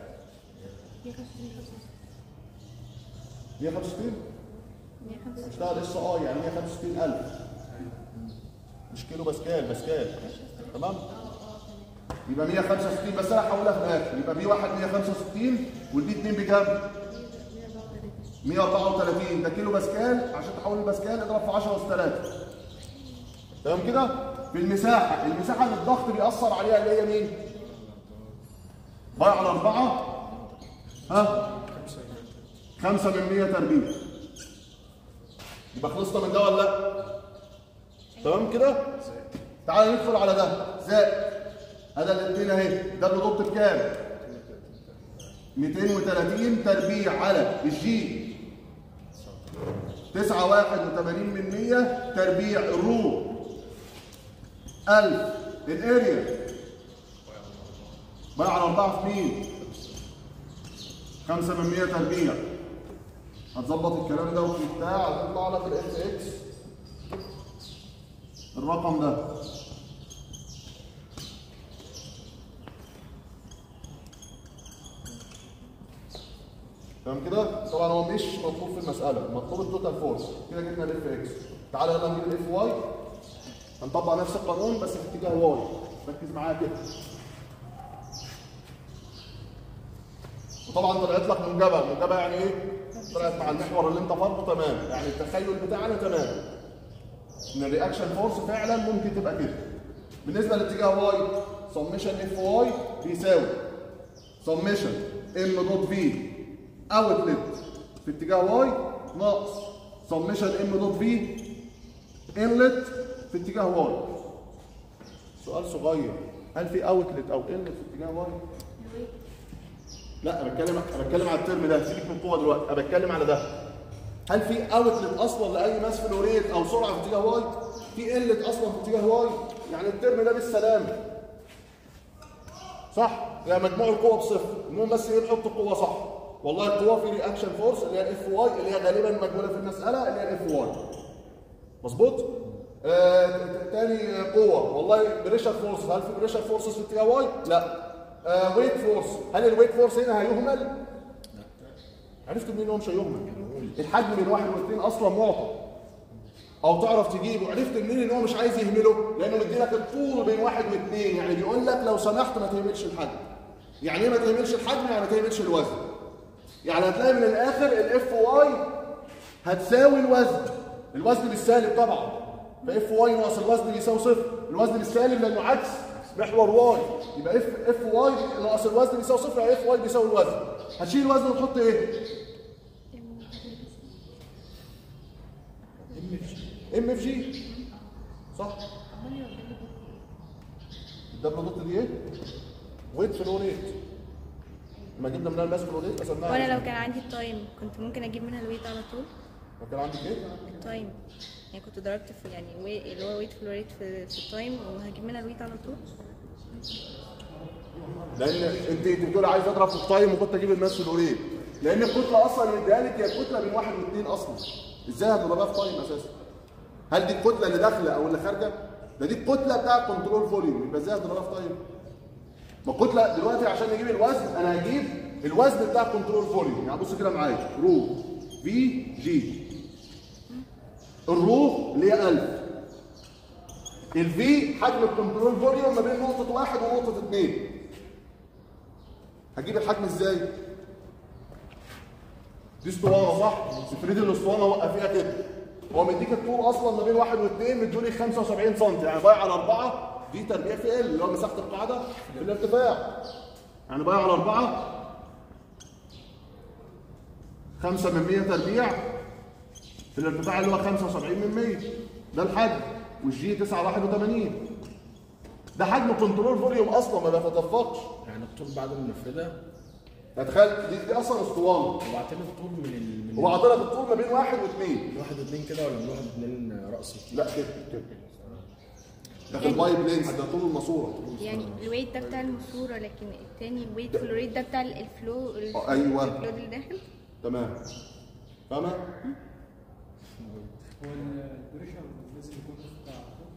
[SPEAKER 1] مية وخمسة وستين؟ اشتغل اس اي يعني مية وخمسة وستين ألف. مش كيلو باسكال، باسكال. تمام؟ يبقى مية وخمسة وستين، بس انا هحولها في الاخر، يبقى بي واحد مية وخمسة وستين والبي اتنين بكام؟ مية وأربعة وتلاتين. ده كيلو باسكال، عشان تحول الباسكال اضرب في عشرة أس ثلاثة. تمام كده؟ في المساحة، المساحة اللي الضغط بيأثر عليها اللي هي مين؟ باي على أربعة ها؟ خمسة من مية تربيع. يبقى خلصنا من ده ولا لا؟ تمام كده؟ تعالى ندخل على ده، زائد. هذا الاثنين اهي، ده اللي ضبط بكام؟ ميتين وتلاتين تربيع على الجي تسعة واحد وتمانين من مية تربيع الرو ألف الاريا باي على أربعة في مين؟ خمسة من مية تربيع. هتظبط الكلام ده وفي بتاع هتطلع لك الاكس اكس الرقم ده. تمام كده؟ طبعا هو مش مطلوب في المسألة، مطلوب التوتال فورس. كده جبنا الاف اكس. تعالى يلا نجيب الاف واي. هنطبق نفس القانون بس في اتجاه واي. ركز معايا كده. وطبعا طلعت لك موجبة، موجبة يعني ايه؟ طلعت مع المحور اللي انت فرضه تمام، يعني التخيل بتاعنا تمام. ان الرياكشن فورس فعلا ممكن تبقى كده. بالنسبة لاتجاه واي، سميشن اف واي بيساوي سميشن ام دوت في اوتلت في اتجاه واي ناقص سميشن ام دوت في انلت في اتجاه واي. سؤال صغير، هل في اوتلت او انلت في اتجاه واي؟ لا انا بتكلم انا بتكلم على الترم ده، سيبك من القوه دلوقتي، انا بتكلم على ده. هل في اوتلت اصلا لاي ماس فلو ريت او سرعه في اتجاه واي؟ في انلت اصلا في اتجاه واي؟ يعني الترم ده بالسلامه. صح؟ يعني مجموع القوه بصفر، المهم بس ايه نحط القوه صح. والله القوه في رياكشن فورس اللي هي الاف واي اللي هي غالبا مجهوله في المساله اللي هي الاف واي. مظبوط؟ آه تاني قوه والله بريشر فورس، هل في بريشر فورسز في اتجاه واي؟ لا. آه ويت فورس، هل الويت فورس هنا هيهمل؟ لا. عرفت منين هو مش هيهمل؟ الحجم بين واحد واثنين اصلا معطى. او تعرف تجيبه، عرفت منين ان هو مش عايز يهمله؟ لانه مديلك الطول بين واحد واثنين، يعني بيقول لك لو سمحت ما تهملش الحجم. يعني ايه ما تهملش الحجم؟ يعني ما تهملش الوزن. يعني هتلاقي من الاخر الاف واي هتساوي الوزن. الوزن بالسالب طبعا. فاف واي ناقص الوزن بيساوي صفر، الوزن بالسالب لانه عكس محور واي، يبقى اف اف واي ناقص الوزن بيساوي صفر، يعني اف واي بيساوي الوزن. هتشيل الوزن وتحط ايه؟ ام اف جي. صح؟ الدبل دوت دي ايه؟ ويت فلو ريت. لما جبنا منها الماس فلو ريت قسمناها.
[SPEAKER 4] وانا لو كان عندي التايم كنت ممكن اجيب منها الويت على طول.
[SPEAKER 1] لو كان عندك ايه؟
[SPEAKER 4] التايم يعني كنت ضربت في يعني وي اللي هو ويت فلو ريت في, في التايم وهجيب منها الويت على طول.
[SPEAKER 1] لان انت انت بتقول عايز اضرب في التايم وكنت اجيب الماس فلو ريت، لان الكتله اصلا اللي اديها لك هي الكتله بين واحد واثنين اصلا. ازاي هتضربها في تايم اساسا؟ هل دي الكتله اللي داخله او اللي خارجه؟ ده دي الكتله بتاع كنترول فوليوم، يبقى ازاي هتضربها في تايم؟ ما الكتله دلوقتي عشان نجيب الوزن انا هجيب الوزن بتاع كنترول فوليوم، يعني بص كده معايا رو في جي. الرو اللي هي ألف، الفي حجم الكنترول فوليوم ما بين نقطه واحد ونقطه اثنين. هجيب الحجم ازاي؟ دي اسطوانه صح؟ افرضي الاسطوانه وقف فيها كده. هو مديك الطول اصلا ما بين واحد واثنين مديولي خمسة وسبعين سم، يعني بايع على اربعه دي تربيع في ال اللي هو مساحه القاعده في الارتفاع. يعني بايع على اربعه خمسة من مية تربيع في الارتفاع اللي هو خمسة وسبعين من مية. ده الحجم، والجي تسعة واحد وثمانين. ده حجم كنترول فوليوم اصلا ما بيتدفقش.
[SPEAKER 2] يعني الطول بعد ما نفردها
[SPEAKER 1] تخيل دي, دي اصلا اسطوانه.
[SPEAKER 2] وبعت لي الطول من ال من
[SPEAKER 1] هو عطى لك الطول ما بين واحد واثنين.
[SPEAKER 2] من واحد واثنين كده ولا من واحد واثنين رأسي؟
[SPEAKER 1] لا كده كده. ده في البايب لينس، ده طول الماسوره.
[SPEAKER 4] يعني الويت ده بتاع الماسوره، لكن الثاني الويت فلو ريت ده بتاع الفلو.
[SPEAKER 1] اه ايوه
[SPEAKER 4] الفلو اللي داخل.
[SPEAKER 1] تمام. فاهمه؟
[SPEAKER 3] هو البريشر لازم يكون في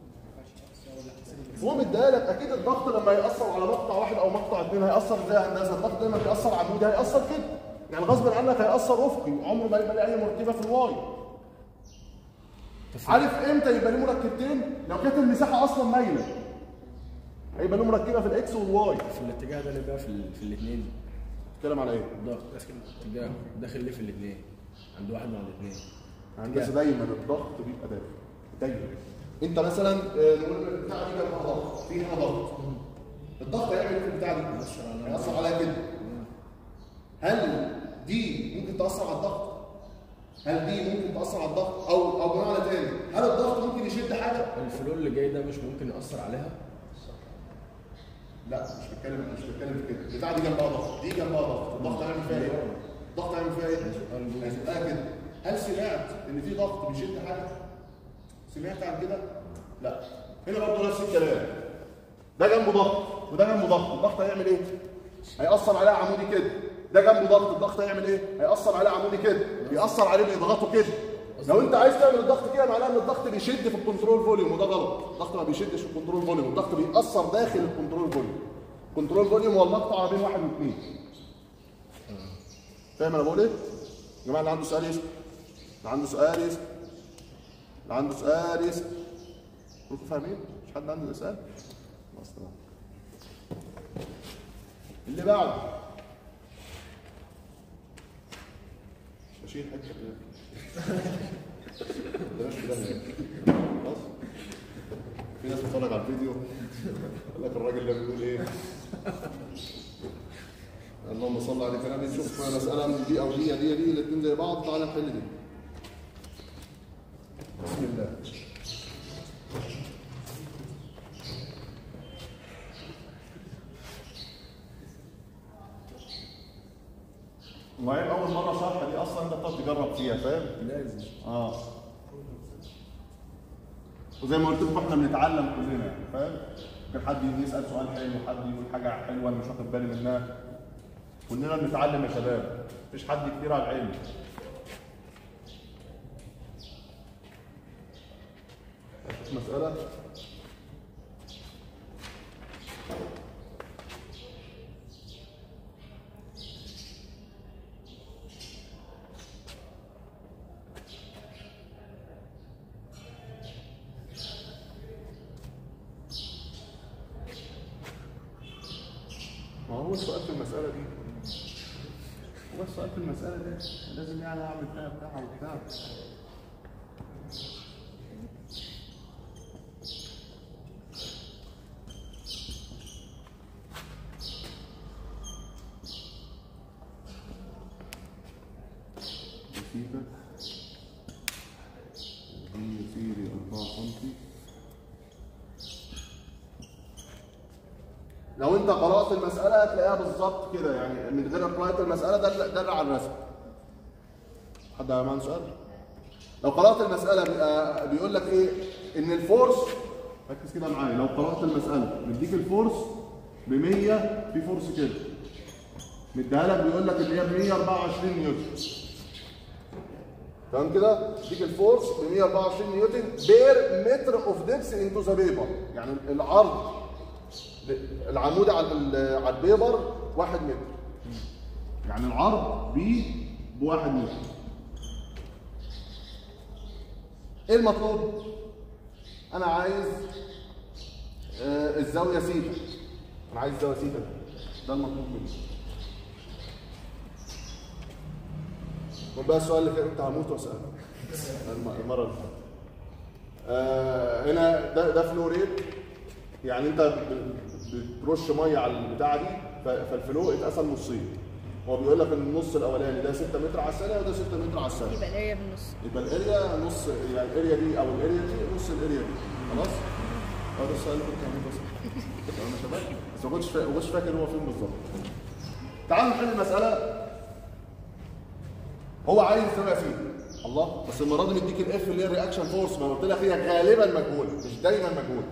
[SPEAKER 1] هو مديها لك اكيد الضغط لما ياثر على مقطع واحد او مقطع اثنين هياثر ازاي يا هندسه؟ الضغط دايما بيأثر عمودي، هيأثر كده. يعني غصب عنك هيأثر افقي، عمره ما يبقى لي اي مرتبه في الواي. عارف امتى يبقى له مركبتين؟ لو كانت المساحه اصلا مايله هيبقى له مركبه في الاكس والواي.
[SPEAKER 2] في الاتجاه ده اللي بقى في, ال... في الاثنين.
[SPEAKER 1] بتتكلم على ايه؟
[SPEAKER 2] الضغط اتجاه داخل ليه في الاثنين؟ عند واحد وعند اثنين.
[SPEAKER 1] هندسه دايما الضغط بيبقى داخل دايما. انت مثلا نقول البتاعه دي جنبها ضغط، في هنا ضغط. الضغط هيعمل ايه في البتاعه دي؟ هيأثر عليها كده. هل دي ممكن تأثر على الضغط؟ هل دي ممكن تأثر على الضغط؟ أو أو بمعنى تاني، هل الضغط ممكن يشد حاجة؟
[SPEAKER 2] الفلو اللي جاي ده مش ممكن يأثر عليها؟
[SPEAKER 1] لا مش بتكلم مش بتكلم في كده، البتاعة دي جنبها ضغط، دي جنبها ضغط، الضغط هيعمل فيها إيه؟ الضغط هيعمل فيها إيه؟ هيزقها كده. هل سمعت إن في ضغط بيشد حاجة؟ سمعت عن كده؟ لا. هنا برضه نفس الكلام. ده جنبه ضغط وده جنبه ضغط، الضغط هيعمل إيه؟ هيأثر عليها عمودي كده. ده جنبه ضغط، الضغط هيعمل ايه؟ هيأثر عليه عمودي كده، بيأثر عليه بيضغطه كده. لو انت عايز تعمل الضغط كده معناه ان الضغط بيشد في الكنترول فوليوم، وده غلط. الضغط ما بيشدش في الكنترول فوليوم، الضغط بيأثر داخل الكنترول فوليوم. الكنترول فوليوم هو المقطع ما بين واحد واثنين. فاهم انا بقول ايه؟ يا جماعه اللي عنده سؤال يسأل. اللي عنده سؤال يسأل. اللي عنده سؤال يسأل. انتوا فاهمين؟ مش حد عنده سؤال؟ خلاص تمام. اللي بعده شيل حته كده. بلاش كده خلاص. في ناس بتتفرج على الفيديو يقول لك الراجل ده بيقول ايه؟ اللهم صل على النبي. نشوف مساله من دي او دي دي دي الاثنين زي بعض. تعالى نحل دي. بسم الله. المهم اول مره شرح دي اصلا انت بتقعد تجرب فيها، فاهم؟
[SPEAKER 2] لازم.
[SPEAKER 1] اه. وزي ما قلت لكم احنا بنتعلم كلنا يعني، فاهم؟ ممكن حد يسال سؤال حلو، حد يقول حاجه حلوه انا مش واخد بالي منها. كلنا بنتعلم يا شباب، مفيش حد كتير على العلم. مساله ما هو السؤال في المسألة دي هو السؤال في المسألة دي لازم يعني أعمل فيها بتاع وبتاع. بسيطة دي سيري أربعة سنتي. لو انت قرأت المسألة هتلاقيها بالظبط كده يعني من غير قراءة المسألة ده ده على الرسم. حد عنده سؤال؟ لو قرأت المسألة بيقول لك ايه؟ ان الفورس ركز كده معايا، لو قرأت المسألة مديك الفورس ب مية في فورس كده. مديها لك بيقول لك ان هي ب مية وأربعة وعشرين نيوتن. تمام كده؟ مديك الفورس ب مية وأربعة وعشرين نيوتن بير متر اوف ديبس انتو ذا بيبر، يعني العرض العمود على على البيبر واحد متر. يعني العرض ب بواحد متر. ايه المطلوب؟ انا عايز آه الزاويه سيتا. انا عايز الزاويه سيتا ده المطلوب مني. بقى السؤال اللي كنت هموت واساله المره اللي فاتت. آه هنا ده ده فلو ريت، يعني انت بترش ميه على البتاعه دي فالفلو اتقسم نصين. هو بيقول لك ان النص الاولاني ده ستة متر على الثانيه وده ستة متر على الثانيه.
[SPEAKER 4] يبقى الاريا بالنص.
[SPEAKER 1] يبقى الاريا نص، يعني الاريا دي او الاريا دي نص الاريا دي. خلاص؟ هو ده السؤال اللي كنت هعمله بس. انا شباب بس ما كنتش فاكر ما كنتش فاكر هو فين بالظبط. تعالوا نحل المساله. هو عايز زاويه سيتا. الله، بس المره دي مديك الاف اللي هي الرياكشن فورس، ما قلت لك هي غالبا مجهوله مش دايما مجهوله.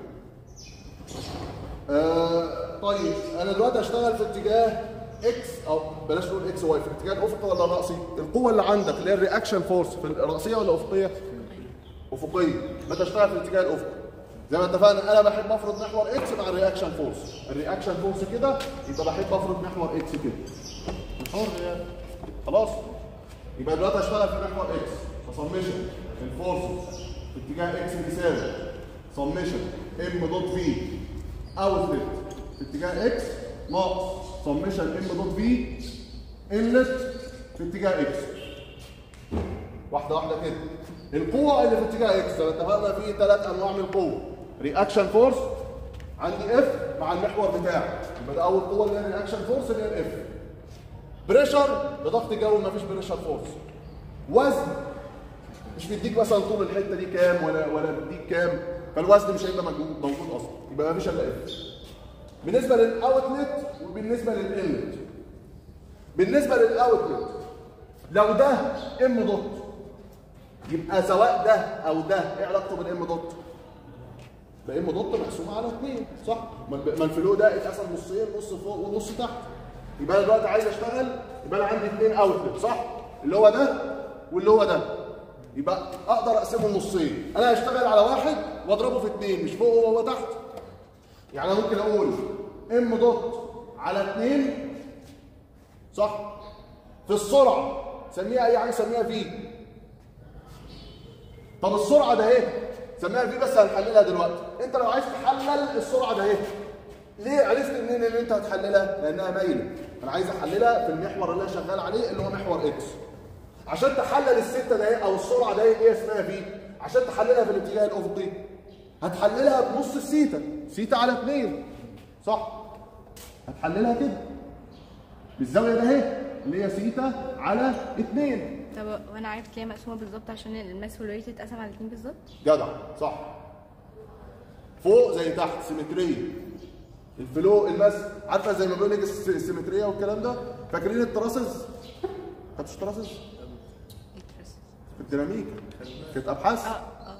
[SPEAKER 1] آه طيب انا دلوقتي هشتغل في اتجاه اكس، او بلاش نقول اكس واي، في اتجاه الافقي ولا الراسي؟ القوه اللي عندك اللي هي الرياكشن فورس في الراسيه ولا افقيه؟ افقيه. متى اشتغل في الاتجاه الافقي؟ زي ما اتفقنا انا بحب افرض محور اكس مع الرياكشن فورس. الرياكشن فورس كده يبقى بحب افرض محور اكس كده. محور يعني خلاص؟ يبقى دلوقتي هشتغل في محور اكس فسمشن الفورس في اتجاه اكس بيساوي سميشن ام دوت في اوتلت في اتجاه اكس ناقص سميشن ام دوت في انلت في اتجاه اكس. واحده واحده كده. القوه اللي في اتجاه اكس زي ما اتفقنا في ثلاث انواع من القوه. رياكشن فورس عندي اف مع المحور بتاعي، يبقى ده اول قوه اللي هي الرياكشن فورس اللي هي الاف. بريشر بضغط جو ما فيش بريشر فورس. وزن مش بيديك مثلا طول الحته دي كام ولا ولا بيديك كام، فالوزن مش هيبقى موجود موجود اصلا، يبقى ما فيش الا اف. بالنسبه للاوتلت وبالنسبه للانلت. بالنسبه للاوتلت لو ده ام دوت يبقى سواء ده او ده ايه علاقته بالام دوت؟ ده ام دوت مقسومه على اثنين صح؟ ما الفلو ده اتقسم نصين، نص فوق ونص تحت. يبقى انا دلوقتي عايز اشتغل يبقى انا عندي اثنين اوتلت صح؟ اللي هو ده واللي هو ده. يبقى اقدر اقسمه نصين، انا هشتغل على واحد واضربه في اثنين مش فوق وهو تحت. يعني انا ممكن اقول ام دوت على اثنين صح؟ في السرعه سميها اي حاجه سميها في. طب السرعه ده اهي سميها في بس هنحللها دلوقتي. انت لو عايز تحلل السرعه ده اهي ليه عرفت منين ان انت هتحللها؟ لانها مايله. انا عايز احللها في المحور اللي انا شغال عليه اللي هو محور اكس. عشان تحلل السته ده او السرعه ده ايه اسمها في؟ عشان تحللها في الاتجاه الافقي هتحللها بنص السيتا، سيتا على اثنين صح؟ هتحللها كده بالزاويه ده اهي اللي هي سيتا على اثنين.
[SPEAKER 4] طب وانا عرفت ليه مقسومه بالظبط؟ عشان الماس فلو ريت اتقسم على الاثنين بالظبط؟
[SPEAKER 1] جدع صح. فوق زي تحت سيمتريه. الفلو الماس عارفه زي ما بيقول لك السيمتريه والكلام ده. فاكرين التراسز؟ خدتش تراسز؟ في الديناميكا كانت ابحاث؟
[SPEAKER 4] اه اه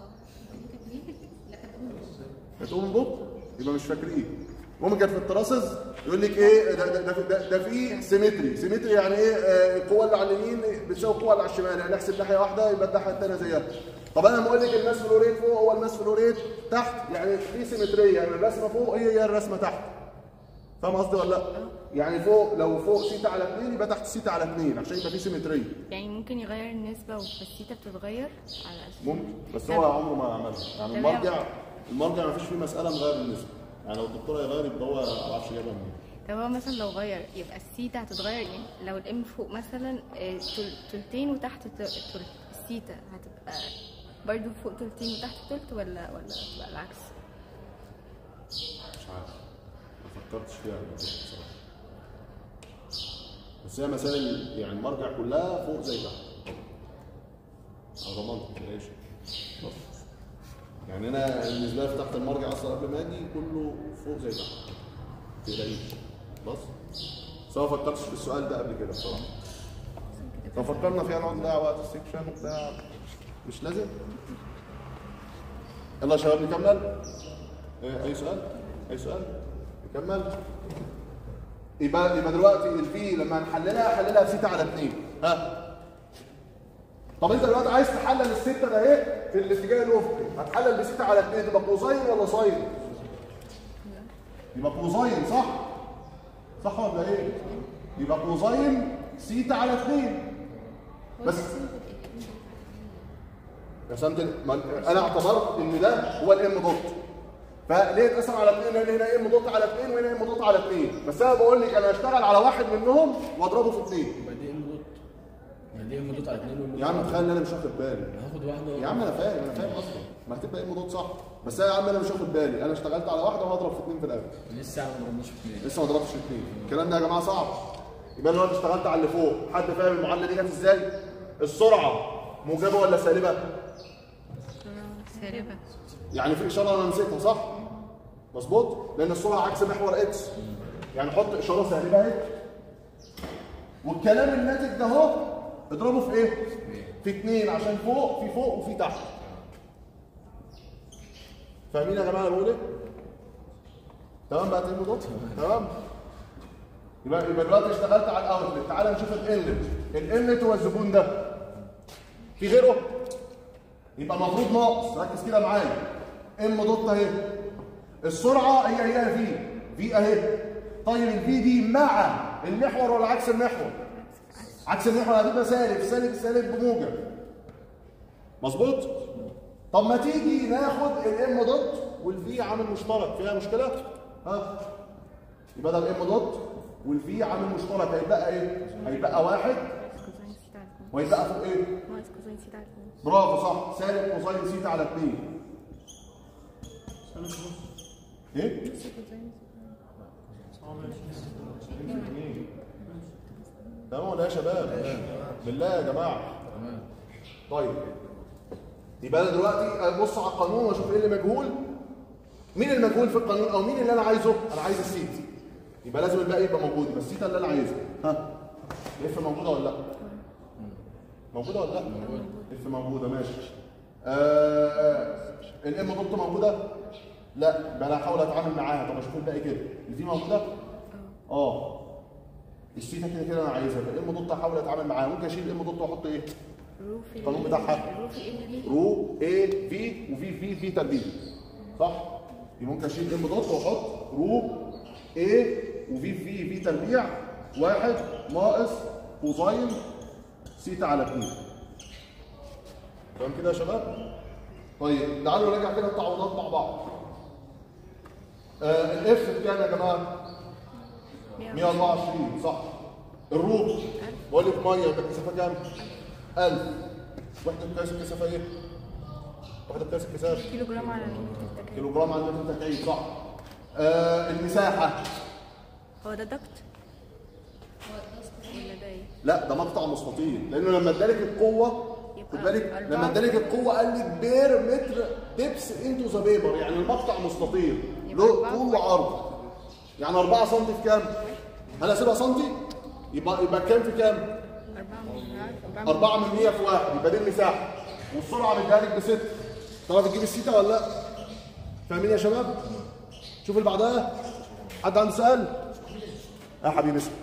[SPEAKER 1] كانت ام بوك يبقى مش فاكرين. المهم كانت في التراسز يقول لك ايه ده ده ده, ده, ده في سيمتري. سيمتري يعني ايه؟ آه القوه اللي على اليمين بتساوي القوه اللي على الشمال، يعني نحسب ناحيه واحده يبقى الناحيه الثانيه زيها. طب انا لما اقول لك الماس فلو ريت فوق هو الماس فلو ريت تحت يعني في سيمتريه، يعني الرسمه فوق هي هي الرسمه تحت. فاهم قصدي ولا لا؟ يعني فوق لو فوق سيتا على اثنين يبقى تحت سيتا على اثنين عشان يبقى في سيمتريه.
[SPEAKER 4] يعني ممكن يغير النسبه والسيتا بتتغير على اساس
[SPEAKER 1] ممكن بس هو عمره ما عملها. يعني المرجع المرجع ما فيش فيه مساله مغير النسبه. يعني لو الدكتور هيغير يبقى هو ما اعرفش جابها منين.
[SPEAKER 4] طب هو مثلا لو غير يبقى السيتا هتتغير، يعني لو الام فوق مثلا تلتين وتحت تلت، السيتا هتبقى برضه فوق تلتين وتحت تلت ولا ولا تبقى العكس؟
[SPEAKER 1] مش عارف ما فكرتش فيها قبل كده بصراحه. بس هي مسائل يعني المرجع كلها فوق زي تحت. انا ضمنت ما تلاقيش. يعني انا بالنسبه لي فتحت المرجع اصلا قبل ما اجي كله فوق زي تحت. ما تقلقيش بس. بس ما فكرتش في السؤال ده قبل كده بصراحه. لو فكرنا فيها نقعد نضيع وقت السكشن وبتاع مش لازم. يلا يا شباب نكمل. ايه اي سؤال؟ اي سؤال؟ نكمل. يبقى يبقى دلوقتي الفي لما هنحللها هنحللها بسته على اثنين. ها؟ طب انت دلوقتي عايز تحلل السته ده اهي في الاتجاه الافقي، هتحلل بسته على اثنين تبقى كوزين ولا ساين؟ يبقى كوزين صح؟ صح ولا ايه؟ يبقى كوزين سيتا على اثنين. بس رسمت انا اعتبرت ان ده هو الام دوت. فليه اتقسم على اثنين؟ لان هنا ام دوت على اثنين وهنا ام دوت على اثنين. بس انا بقول لك انا هشتغل على واحد منهم واضربه في اثنين.
[SPEAKER 2] يبقى دي ام دوت. يبقى دي ام دوت على اثنين.
[SPEAKER 1] يا عم تخيل ان انا مش واخد بالي.
[SPEAKER 2] هاخد واحده.
[SPEAKER 1] يا عم انا فاهم انا فاهم اصلا. ما هتبقى ام دوت صح. بس انا يا عم انا مش واخد بالي، انا اشتغلت على واحده وهضرب في اثنين في الاخر.
[SPEAKER 2] لسه ما ضربناش في اثنين.
[SPEAKER 1] لسه ما ضربتش في اثنين. الكلام ده يا جماعه صعب. يبقى انا اشتغلت على اللي فوق. حد فاهم المعادله دي جت ازاي؟ السرعه موجبه ولا سالبه؟
[SPEAKER 4] سالبه.
[SPEAKER 1] يعني في اشاره انا نسيتها صح؟ مظبوط؟ لان السرعه عكس محور اكس. يعني حط اشاره سالبه اهي. والكلام الناتج ده اهو اضربه في ايه؟ في اثنين عشان فوق في فوق وفي تحت. فاهمين يا جماعه انا بقول ايه؟ تمام بقى تاني دوت؟ تمام؟ يبقى يبقى دلوقتي اشتغلت على الاوتلت. تعالى نشوف الانلت. الانلت هو الزبون ده. في غيره؟ يبقى المفروض ناقص. ركز كده معايا. ام دوت اهي. السرعه هي هي في في اهي. طيب الفي دي مع المحور ولا عكس المحور؟ عكس المحور هتبقى سالب. سالب سالب بموجب. مظبوط؟ طب ما تيجي ناخد الام دوت والفي عامل مشترك، فيها مشكله؟ ها؟ يبقى ده الام دوت والفي عامل مشترك، هيبقى ايه؟ هيبقى واحد
[SPEAKER 4] كوزين سيتا على اتنين.
[SPEAKER 1] وهيبقى فوق ايه؟
[SPEAKER 4] ناقص كوزين سيتا على اتنين.
[SPEAKER 1] برافو صح، سالب كوساين سيتا على اتنين.
[SPEAKER 3] سالب نص.
[SPEAKER 1] ايه؟
[SPEAKER 4] نص كوزين
[SPEAKER 3] اه ماشي.
[SPEAKER 1] تمام ولا يا شباب؟ بالله يا جماعه.
[SPEAKER 2] تمام.
[SPEAKER 1] طيب يبقى انا دلوقتي ابص على القانون واشوف ايه اللي مجهول. مين المجهول في القانون او مين اللي انا عايزه؟ انا عايز السيتا. يبقى لازم الباقي يبقى موجود، يبقى السيتا اللي انا عايزها. ها؟ اف موجوده ولا لا؟ موجوده ولا لا؟
[SPEAKER 2] موجودة.
[SPEAKER 1] اف موجوده ماشي. آه الام دوت موجوده؟ لا، يبقى انا هحاول اتعامل معاها. طب اشوف الباقي كده. الفي موجوده؟ اه. السيتا كده كده انا عايزها، فالام دوت هحاول اتعامل معاها. ممكن اشيل الام دوت واحط ايه؟
[SPEAKER 4] رو في
[SPEAKER 1] القانون بتاعها
[SPEAKER 4] رو في ال
[SPEAKER 1] رو اي في وفي في في تربيع صح؟ يبقى ممكن اشيل ام دوت واحط رو اي وفي في في تربيع واحد ناقص كوزين سيتا على اتنين. تمام كده يا شباب؟ طيب تعالوا نراجع كده التعويضات مع بعض. آه الاف بكام يا جماعه؟ مية وأربعة وعشرين صح. الروح بقول لك ميه يبقى الكثافه كام؟ ألف. وحده قياس الكثافه ايه؟ وحده قياس الكثافه
[SPEAKER 4] كيلو جرام على المتر التكعيب.
[SPEAKER 1] كيلو جرام على المتر تكعيب صح. آه المساحه
[SPEAKER 4] هو ده ضغط؟ ولا ده ايه؟
[SPEAKER 1] لا ده مقطع مستطيل، لانه لما ادالك القوه خد
[SPEAKER 4] يبقى
[SPEAKER 1] بالك
[SPEAKER 4] أربعة.
[SPEAKER 1] لما ادالك القوه قال لك بير متر دبس انتو ذا بيبر، يعني المقطع مستطيل
[SPEAKER 4] يبقى
[SPEAKER 1] له
[SPEAKER 4] أربعة
[SPEAKER 1] طول
[SPEAKER 4] في واحد.
[SPEAKER 1] وعرض. يعني أربعة سم في كام؟ انا اسيبها سنتي يبقى يبقى كام في كام؟
[SPEAKER 4] أربعة من عارف
[SPEAKER 1] أربعة من مية في واحد، يبقى دي المساحه. والسرعه مديها لك بستة. تعرف تجيب السيتا ولا لا؟ فاهمين يا شباب؟ شوف اللي بعدها. حد عنده سؤال؟ يا حبيبي اسال.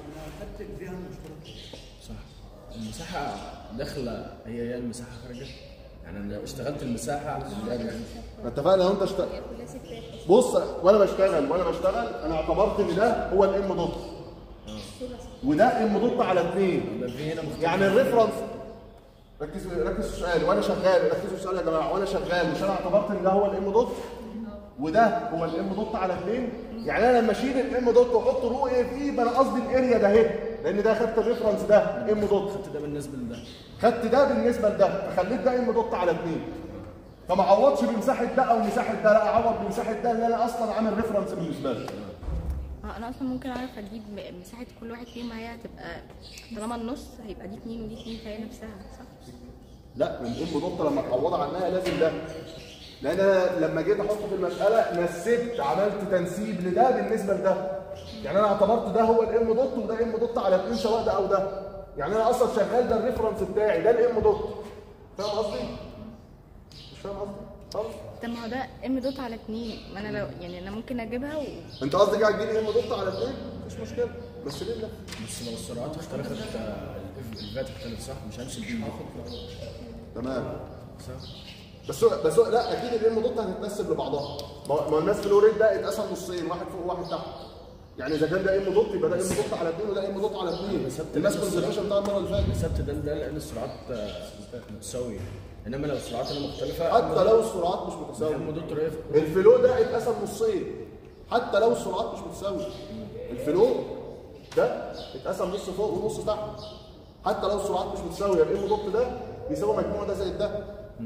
[SPEAKER 2] صح. المساحة داخلة هي هي المساحة خارجة. يعني انا اشتغلت المساحة اللي أنا-
[SPEAKER 1] ما اتفقنا لو انت اشتغل. بص وانا بشتغل وانا بشتغل انا اعتبرت ان ده هو الام دوت وده ام دوت على اثنين.
[SPEAKER 2] يبقى في هنا مختلف.
[SPEAKER 1] يعني الريفرنس ركز ركز في السؤال وانا شغال، ركزوا في السؤال يا جماعه وانا شغال. مش انا اعتبرت ان ده هو الام دوت وده هو الام دوت على اثنين. يعني انا لما اشيل الام دوت واحط رو ايه في يبقى انا قصدي الاريا ده اهي، لان ده خدت الريفرنس ده ام دوت،
[SPEAKER 2] خدت ده بالنسبة لده.
[SPEAKER 1] خدت ده بالنسبه لده فخليت ده ام دوت على اثنين. فما عوضش بمساحه ده او مساحه ده، لا اعوض بمساحه ده اللي انا اصلا عامل ريفرنس بالنسبه لي.
[SPEAKER 4] اه انا اصلا ممكن اعرف اجيب م- مساحه كل واحد فيهم، هي هتبقى طالما النص هيبقى دي اتنين ودي اتنين فهي نفسها صح؟
[SPEAKER 1] لا الام دوت لما تعوض عنها لازم ده، لان انا لما جيت احط في المساله نسبت عملت تنسيب لده بالنسبه لده. يعني انا اعتبرت ده هو الام دوت وده ام دوت على اتنين سواء ده او ده. يعني انا اصلا شغال ده الريفرنس بتاعي ده الام دوت. فاهم قصدي؟ مش فاهم قصدي؟ خالص؟
[SPEAKER 4] طب ما هو ده ام دوت على اتنين، ما انا لو يعني انا ممكن اجيبها و...
[SPEAKER 1] انت قصدك قاعد تجيب ام دوت على اتنين؟ مفيش مشكله بس ليه لا؟
[SPEAKER 2] بس لو السرعات اختلفت آه، الفات اختلف صح؟ مش همشي بيه.
[SPEAKER 1] تمام.
[SPEAKER 2] صح؟
[SPEAKER 1] بس هو بس هو لا اكيد الام دوت هتتنسب لبعضها. ما هو- ما الناس في الوريد ده اتقسم نصين، واحد فوق وواحد تحت. يعني اذا كان ده ام دوت يبقى ده ام دوت على اثنين وده ام دوت على اثنين. الناس كونسرفيشن بتاع المره اللي فاتت.
[SPEAKER 2] حسبت ده ده لان السرعات آه، متساوية. انما لو السرعات اللي مختلفة
[SPEAKER 1] حتى لو السرعات مش
[SPEAKER 2] ام
[SPEAKER 1] متساويه.
[SPEAKER 2] دوت ريف.
[SPEAKER 1] الفلو ده اتقسم نصين حتى لو السرعات مش متساويه. الفلو ده اتقسم نص فوق ونص تحت حتى لو السرعات مش متساويه. الام دوت ده بيساوي مجموع ده زائد ده.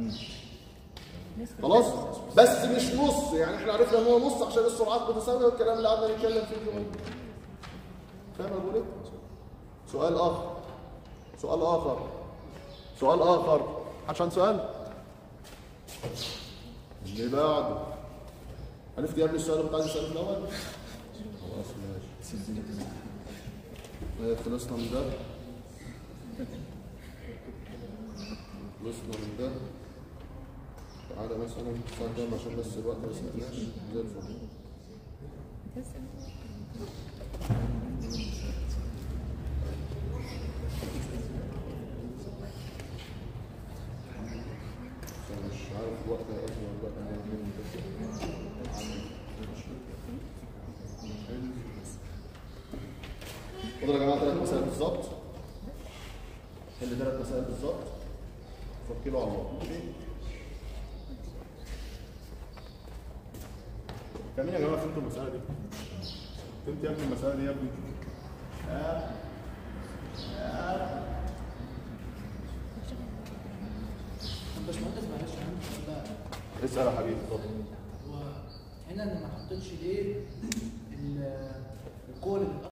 [SPEAKER 1] خلاص بس مش نص، يعني احنا عرفنا ان هو نص عشان السرعات متساويه والكلام اللي قعدنا نتكلم فيه اليوم. فاهم انا بقول ايه؟ سؤال اخر سؤال اخر سؤال اخر عشان سؤال اللي بعده. عرفت يا ابني السؤال اللي كنت عايز اساله في الاول؟ خلاص ماشي. خلصنا من ده خلصنا من ده. تعالى مثلا الساعة كام عشان بس الوقت ما سبناش زي الفل. مش عارف الوقت هيقضي ولا لا. فاضل يا جماعة ثلاث مسائل بالظبط. حل ثلاث مسائل بالظبط. فكروا على الله. كمان يا جماعه فهمتوا المساله دي؟ فهمت يا ابني المساله دي يا ابني؟ آه. آه.
[SPEAKER 5] باشمهندس معلش عندي سؤال بقى.
[SPEAKER 1] اسال يا حبيبي اتفضل.
[SPEAKER 5] هو هنا انا ما حطيتش ليه ال- القوه اللي